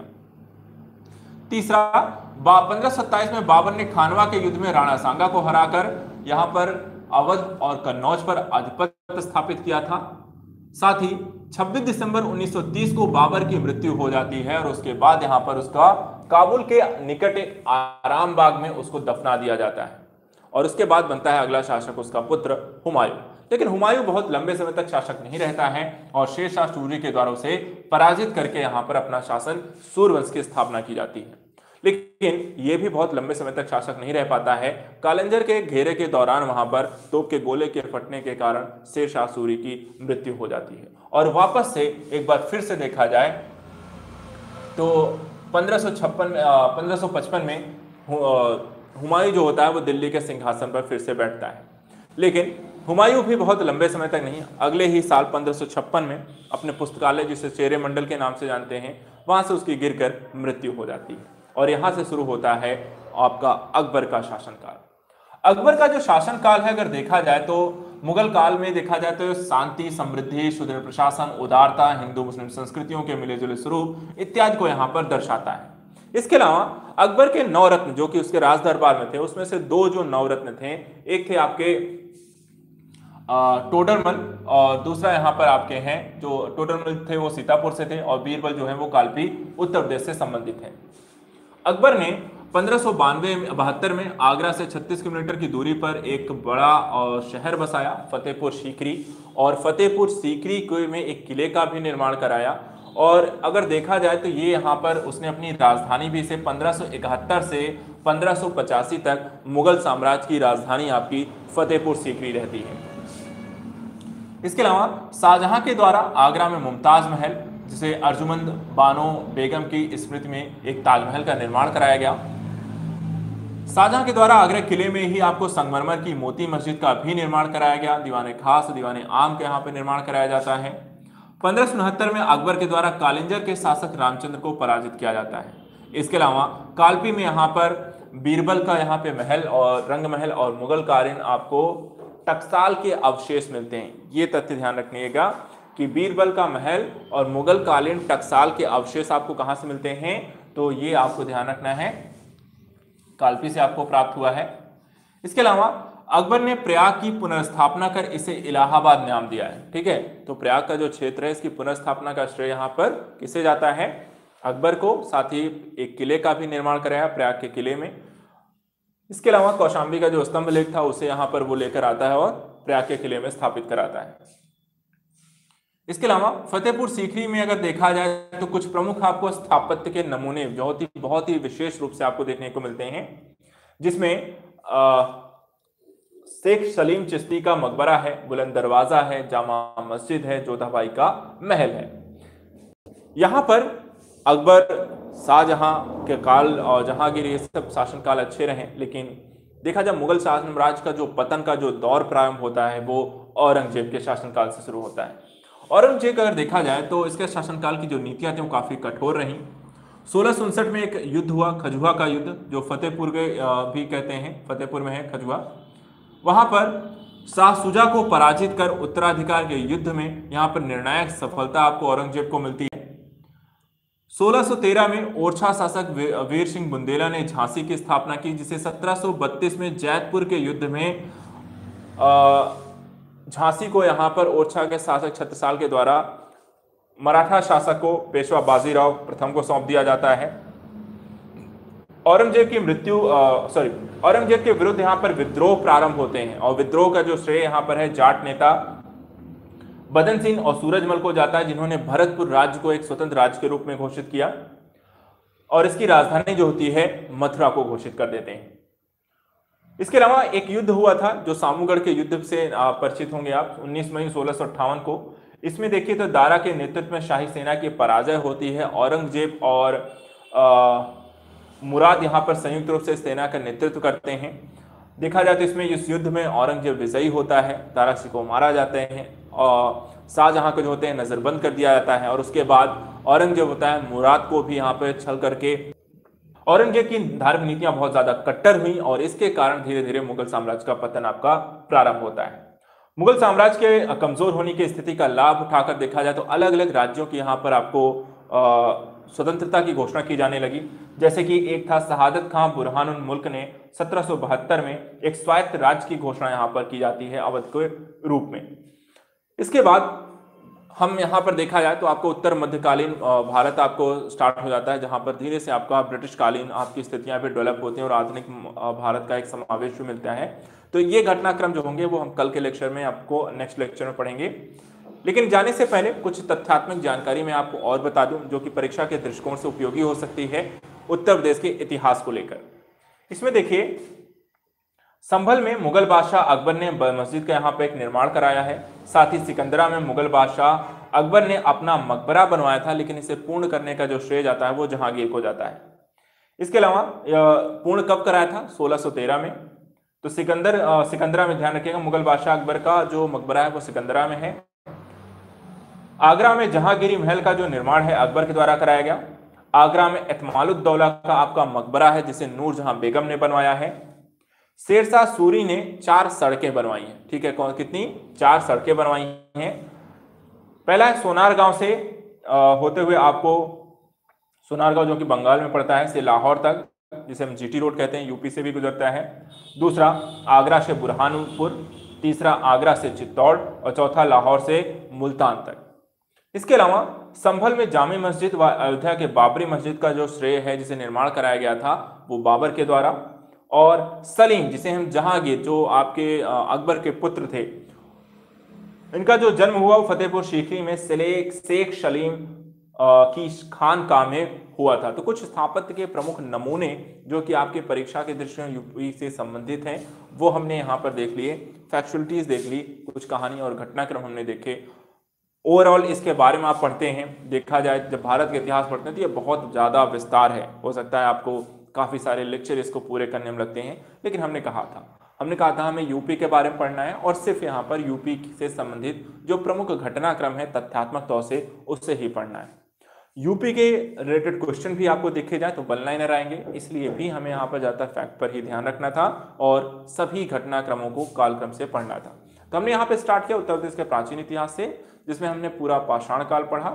तीसरा, पंद्रह सौ सत्ताईस में बाबर ने खानवा के युद्ध में राणा सांगा को हराकर यहां पर अवध और कन्नौज पर आधिपत्य स्थापित किया था। साथ ही छब्बीस दिसंबर उन्नीस सौ तीस को बाबर की मृत्यु हो जाती है और उसके बाद यहां पर उसका काबुल के निकट आराम बाग में उसको दफना दिया जाता है और उसके बाद बनता है अगला शासक उसका पुत्र हुमायूं। लेकिन हुमायूं बहुत लंबे समय तक शासक नहीं रहता है और शेर शाह सूरी के द्वारा उसे पराजित करके यहां पर अपना शासन सूर्यवंश की स्थापना की जाती है। लेकिन यह भी बहुत लंबे समय तक शासक नहीं रह पाता है। कालंजर के घेरे के दौरान वहां पर तोप के गोले के फटने के कारण शेर शाह सूरी की मृत्यु हो जाती है। और वापस से एक बार फिर से देखा जाए तो पंद्रह सौ छप्पन पंद्रह सौ पचपन में हुमायूं जो होता है वो दिल्ली के सिंहासन पर फिर से बैठता है। लेकिन हुमायूं भी बहुत लंबे समय तक नहीं, अगले ही साल पंद्रह सौ छप्पन में अपने पुस्तकालय जिसे चेरे मंडल के नाम से जानते हैं वहां से उसकी गिरकर मृत्यु हो जाती है और यहां से शुरू होता है आपका अकबर का शासनकाल। अकबर का जो शासनकाल है अगर देखा जाए तो मुगल काल में देखा जाए तो शांति, समृद्धि, सुदृढ़ प्रशासन, उदारता, हिंदू मुस्लिम संस्कृतियों के मिले जुले स्वरूप इत्यादि को यहाँ पर दर्शाता है। इसके अलावा अकबर के नौ रत्न जो कि उसके राज दरबार में थे उसमें से दो जो नौ रत्न थे, एक थे आपके टोडरमल, और दूसरा यहाँ पर आपके हैं जो टोडरमल थे वो सीतापुर से थे, और बीरबल जो है वो कालपी उत्तर प्रदेश से संबंधित है। अकबर ने पंद्रह सौ बानवे बहत्तर में आगरा से छत्तीस किलोमीटर की दूरी पर एक बड़ा और शहर बसाया, फतेहपुर सीकरी, और फतेहपुर सीकरी को में एक किले का भी निर्माण कराया। और अगर देखा जाए तो ये यहाँ पर उसने अपनी राजधानी भी इसे पंद्रह सौ इकहत्तर से पंद्रह सौ पचासी तक मुगल साम्राज्य की राजधानी आपकी फतेहपुर सीकरी रहती है। इसके अलावा शाहजहां के द्वारा आगरा में मुमताज महल, जिसे अर्जुमंद बानो बेगम की स्मृति में एक ताजमहल का निर्माण कराया गया। शाहजहां के द्वारा आगरा किले में ही आपको संगमरमर की मोती मस्जिद का भी निर्माण कराया गया। दीवाने खास, दीवाने आम का यहाँ पे निर्माण कराया जाता है। पंद्रह सौ उनहत्तर में अकबर के द्वारा कालिंजर के शासक रामचंद्र को पराजित किया जाता है। इसके अलावा कालपी में यहाँ पर बीरबल का यहाँ पे महल और रंग महल और मुगल कालीन आपको टकसाल के अवशेष मिलते हैं। ये तथ्य ध्यान रखिएगा कि बीरबल का महल और मुगल कालीन टकसाल के अवशेष आपको कहां से मिलते हैं, तो ये आपको ध्यान रखना है, कालपी से आपको प्राप्त हुआ है। इसके अलावा अकबर ने प्रयाग की पुनर्स्थापना कर इसे इलाहाबाद नाम दिया है। ठीक है, तो प्रयाग का जो क्षेत्र है इसकी पुनर्स्थापना का श्रेय यहाँ पर किसे जाता है, अकबर को। साथ ही एक किले का भी निर्माण कराया प्रयाग के किले में। इसके अलावा कौशाम्बी का जो स्तंभ लेख था उसे यहाँ पर वो लेकर आता है और प्रयाग के किले में स्थापित कराता है। इसके अलावा फतेहपुर सीकरी में अगर देखा जाए तो कुछ प्रमुख आपको स्थापत्य के नमूने बहुत ही बहुत ही विशेष रूप से आपको देखने को मिलते हैं, जिसमें शेख सलीम चिश्ती का मकबरा है, बुलंद दरवाजा है, जामा मस्जिद है, जोधाबाई का महल है। यहां पर अकबर, शाहजहां के काल और जहांगीर ये सब शासनकाल अच्छे रहे, लेकिन देखा जाए मुगल साम्राज्य का जो पतन का जो दौर प्रारंभ होता है वो औरंगजेब के शासनकाल से शुरू होता है। औरंगजेब अगर देखा जाए तो इसके शासनकाल की जो नीतियां थी वो काफी कठोर रहीं। सोलह सौ उनसठ में एक युद्ध हुआ, खजुआ का युद्ध, जो फतेहपुर के भी कहते हैं, फतेहपुर में है खजुआ। वहां पर शाह शुजा को पराजित कर उत्तराधिकार के युद्ध में यहां पर निर्णायक सफलता आपको औरंगजेब को मिलती है। सोलह सौ तेरह में ओरछा शासक वीर सिंह बुंदेला ने झांसी की स्थापना की, जिसे सत्रह सौ बत्तीस में जैतपुर के युद्ध में झांसी को यहां पर ओरछा के शासक छत्रसाल के द्वारा मराठा शासक को पेशवा बाजीराव प्रथम को सौंप दिया जाता है। औरंगजेब की मृत्यु सॉरी औरंगजेब के विरुद्ध यहां पर विद्रोह प्रारंभ होते हैं, और विद्रोह का जो श्रेय यहां पर है जाट नेता बदन सिंह और सूरजमल को जाता है, जिन्होंने भरतपुर राज्य को एक स्वतंत्र राज्य के रूप में घोषित किया और इसकी राजधानी जो होती है मथुरा को घोषित कर देते हैं। इसके अलावा एक युद्ध हुआ था जो सामूगढ़ के युद्ध से परिचित होंगे आप, उन्नीस मई सोलह सौ अट्ठावन को। इसमें देखिए तो दारा के नेतृत्व में शाही सेना की पराजय होती है। औरंगजेब और आ, मुराद यहां पर संयुक्त रूप से सेना का नेतृत्व करते हैं। देखा जाए तो इसमें इस युद्ध में औरंगजेब विजयी होता है, दारा सिंह को मारा जाते हैं और शाहजहां को जो होते हैं नजरबंद कर दिया जाता है। और उसके बाद औरंगजेब होता है मुराद को भी यहाँ पे छल करके। औरंगजेब की धार्मिक नीतियां बहुत ज्यादा कट्टर हुई और इसके कारण धीरे धीरे मुगल साम्राज्य का पतन आपका प्रारंभ होता है। मुगल साम्राज्य के कमजोर होने की स्थिति का लाभ उठाकर देखा जाए तो अलग अलग राज्यों की यहाँ पर आपको स्वतंत्रता की घोषणा की जाने लगी। जैसे कि एक था शहादत खां बुरहानुल मुल्क ने सत्रह सौ बहत्तर में एक स्वायत्त राज्य की घोषणा यहाँ पर की जाती है अवध के रूप में। इसके बाद हम यहाँ पर देखा जाए तो आपको उत्तर मध्यकालीन भारत आपको स्टार्ट हो जाता है, जहाँ पर धीरे से आपका ब्रिटिश कालीन आपकी स्थितियां भी डेवलप होती हैं और आधुनिक भारत का एक समावेश भी मिलता है। तो ये घटनाक्रम जो होंगे वो हम कल के लेक्चर में आपको नेक्स्ट लेक्चर में पढ़ेंगे। लेकिन जाने से पहले कुछ तथ्यात्मक जानकारी मैं आपको और बता दूं जो कि परीक्षा के दृष्टिकोण से उपयोगी हो सकती है उत्तर प्रदेश के इतिहास को लेकर। इसमें देखिए संभल में मुगल बादशाह अकबर ने मस्जिद का यहाँ पे एक निर्माण कराया है। साथ ही सिकंदरा में मुगल बादशाह अकबर ने अपना मकबरा बनवाया था, लेकिन इसे पूर्ण करने का जो श्रेय जाता है वो जहांगीर को जाता है। इसके अलावा पूर्ण कब कराया था? सोलह सौ तेरह में। तो सिकंदर सिकंदरा में ध्यान रखिएगा, मुगल बादशाह अकबर का जो मकबरा है वो सिकंदरा में है। आगरा में जहांगीरी महल का जो निर्माण है अकबर के द्वारा कराया गया। आगरा में एतमालुद्दौला का आपका मकबरा है जिसे नूरजहां बेगम ने बनवाया है। शेरशाह सूरी ने चार सड़कें बनवाई हैं। ठीक है, कौन कितनी? चार सड़कें बनवाई हैं। पहला है सोनारगांव से आ, होते हुए आपको सोनारगांव जो कि बंगाल में पड़ता है से लाहौर तक, जिसे हम जीटी रोड कहते हैं, यूपी से भी गुजरता है। दूसरा आगरा से बुरहानपुर, तीसरा आगरा से चित्तौड़ और चौथा लाहौर से मुल्तान तक। इसके अलावा संभल में जामी मस्जिद व अयोध्या के बाबरी मस्जिद का जो श्रेय है, जिसे निर्माण कराया गया था वो बाबर के द्वारा, और सलीम जिसे हम जहांगीर जो आपके अकबर के पुत्र थे, इनका जो जन्म हुआ वो फतेहपुर सीकरी में शेख शेख सलीम की खानकाह में हुआ था। तो कुछ स्थापत्य के प्रमुख नमूने जो कि आपके परीक्षा के दृष्टिकोण यूपी से संबंधित हैं वो हमने यहाँ पर देख लिए, फैक्चुअलिटीज देख ली, कुछ कहानी और घटनाक्रम हमने देखे। ओवरऑल इसके बारे में आप पढ़ते हैं, देखा जाए जब भारत का इतिहास पढ़ते हैं तो ये बहुत ज़्यादा विस्तार है, हो सकता है आपको काफ़ी सारे लेक्चर इसको पूरे करने में लगते हैं, लेकिन हमने कहा था हमने कहा था हमें यूपी के बारे में पढ़ना है और सिर्फ यहाँ पर यूपी से संबंधित जो प्रमुख घटनाक्रम है तथ्यात्मक तौर से उससे ही पढ़ना है। यूपी के रिलेटेड क्वेश्चन भी आपको देखे जाए तो वन लाइनर आएंगे, इसलिए भी हमें यहाँ पर ज़्यादा फैक्ट पर ही ध्यान रखना था और सभी घटनाक्रमों को कालक्रम से पढ़ना था। तो हमने यहाँ पे स्टार्ट किया उत्तर प्रदेश के प्राचीन इतिहास से, जिसमें हमने पूरा पाषाण काल पढ़ा,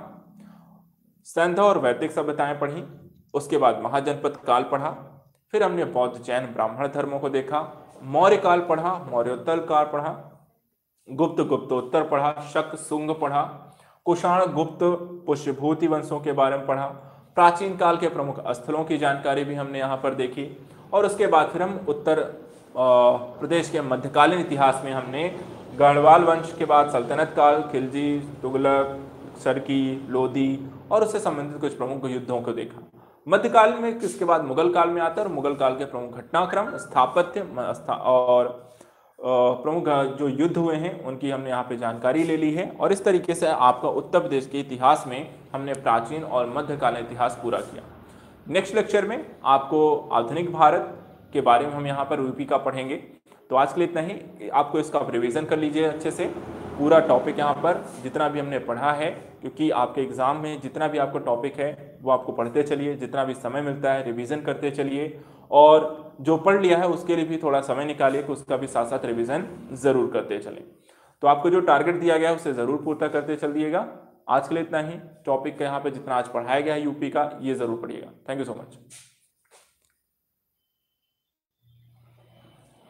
सैंध और वैदिक सभ्यताएं पढ़ी, उसके बाद महाजनपद काल पढ़ा, फिर हमने बौद्ध जैन ब्राह्मण धर्मों को देखा, मौर्य काल पढ़ा, मौर्योत्तर काल पढ़ा, गुप्त गुप्तोत्तर पढ़ा, शक शुंग पढ़ा, कुषाण गुप्त पुष्यभूति वंशों के बारे में पढ़ा, प्राचीन काल के प्रमुख स्थलों की जानकारी भी हमने यहाँ पर देखी, और उसके बाद फिर हम उत्तर प्रदेश के मध्यकालीन इतिहास में हमने गढ़वाल वंश के बाद सल्तनत काल, खिलजी, तुगलक, सरकी, लोधी और उससे संबंधित कुछ प्रमुख युद्धों को देखा। मध्यकाल में इसके बाद मुगल काल में आता है और मुगल काल के प्रमुख घटनाक्रम, स्थापत्य और प्रमुख जो युद्ध हुए हैं उनकी हमने यहाँ पे जानकारी ले ली है। और इस तरीके से आपका उत्तर प्रदेश के इतिहास में हमने प्राचीन और मध्यकालीन इतिहास पूरा किया। नेक्स्ट लेक्चर में आपको आधुनिक भारत के बारे में हम यहाँ पर यूपी का पढ़ेंगे। तो आज के लिए इतना ही, आपको इसका आप रिविजन कर लीजिए अच्छे से, पूरा टॉपिक यहाँ पर जितना भी हमने पढ़ा है, क्योंकि आपके एग्जाम में जितना भी आपको टॉपिक है वो आपको पढ़ते चलिए, जितना भी समय मिलता है रिवीजन करते चलिए, और जो पढ़ लिया है उसके लिए भी थोड़ा समय निकालिए कि उसका भी साथ साथ रिवीजन जरूर करते चलें। तो आपको जो टारगेट दिया गया है उसे जरूर पूरा करते चलिएगा। आज के लिए इतना ही, टॉपिक का यहाँ पे जितना आज पढ़ाया गया है यूपी का ये जरूर पढ़िएगा। Thank you so much.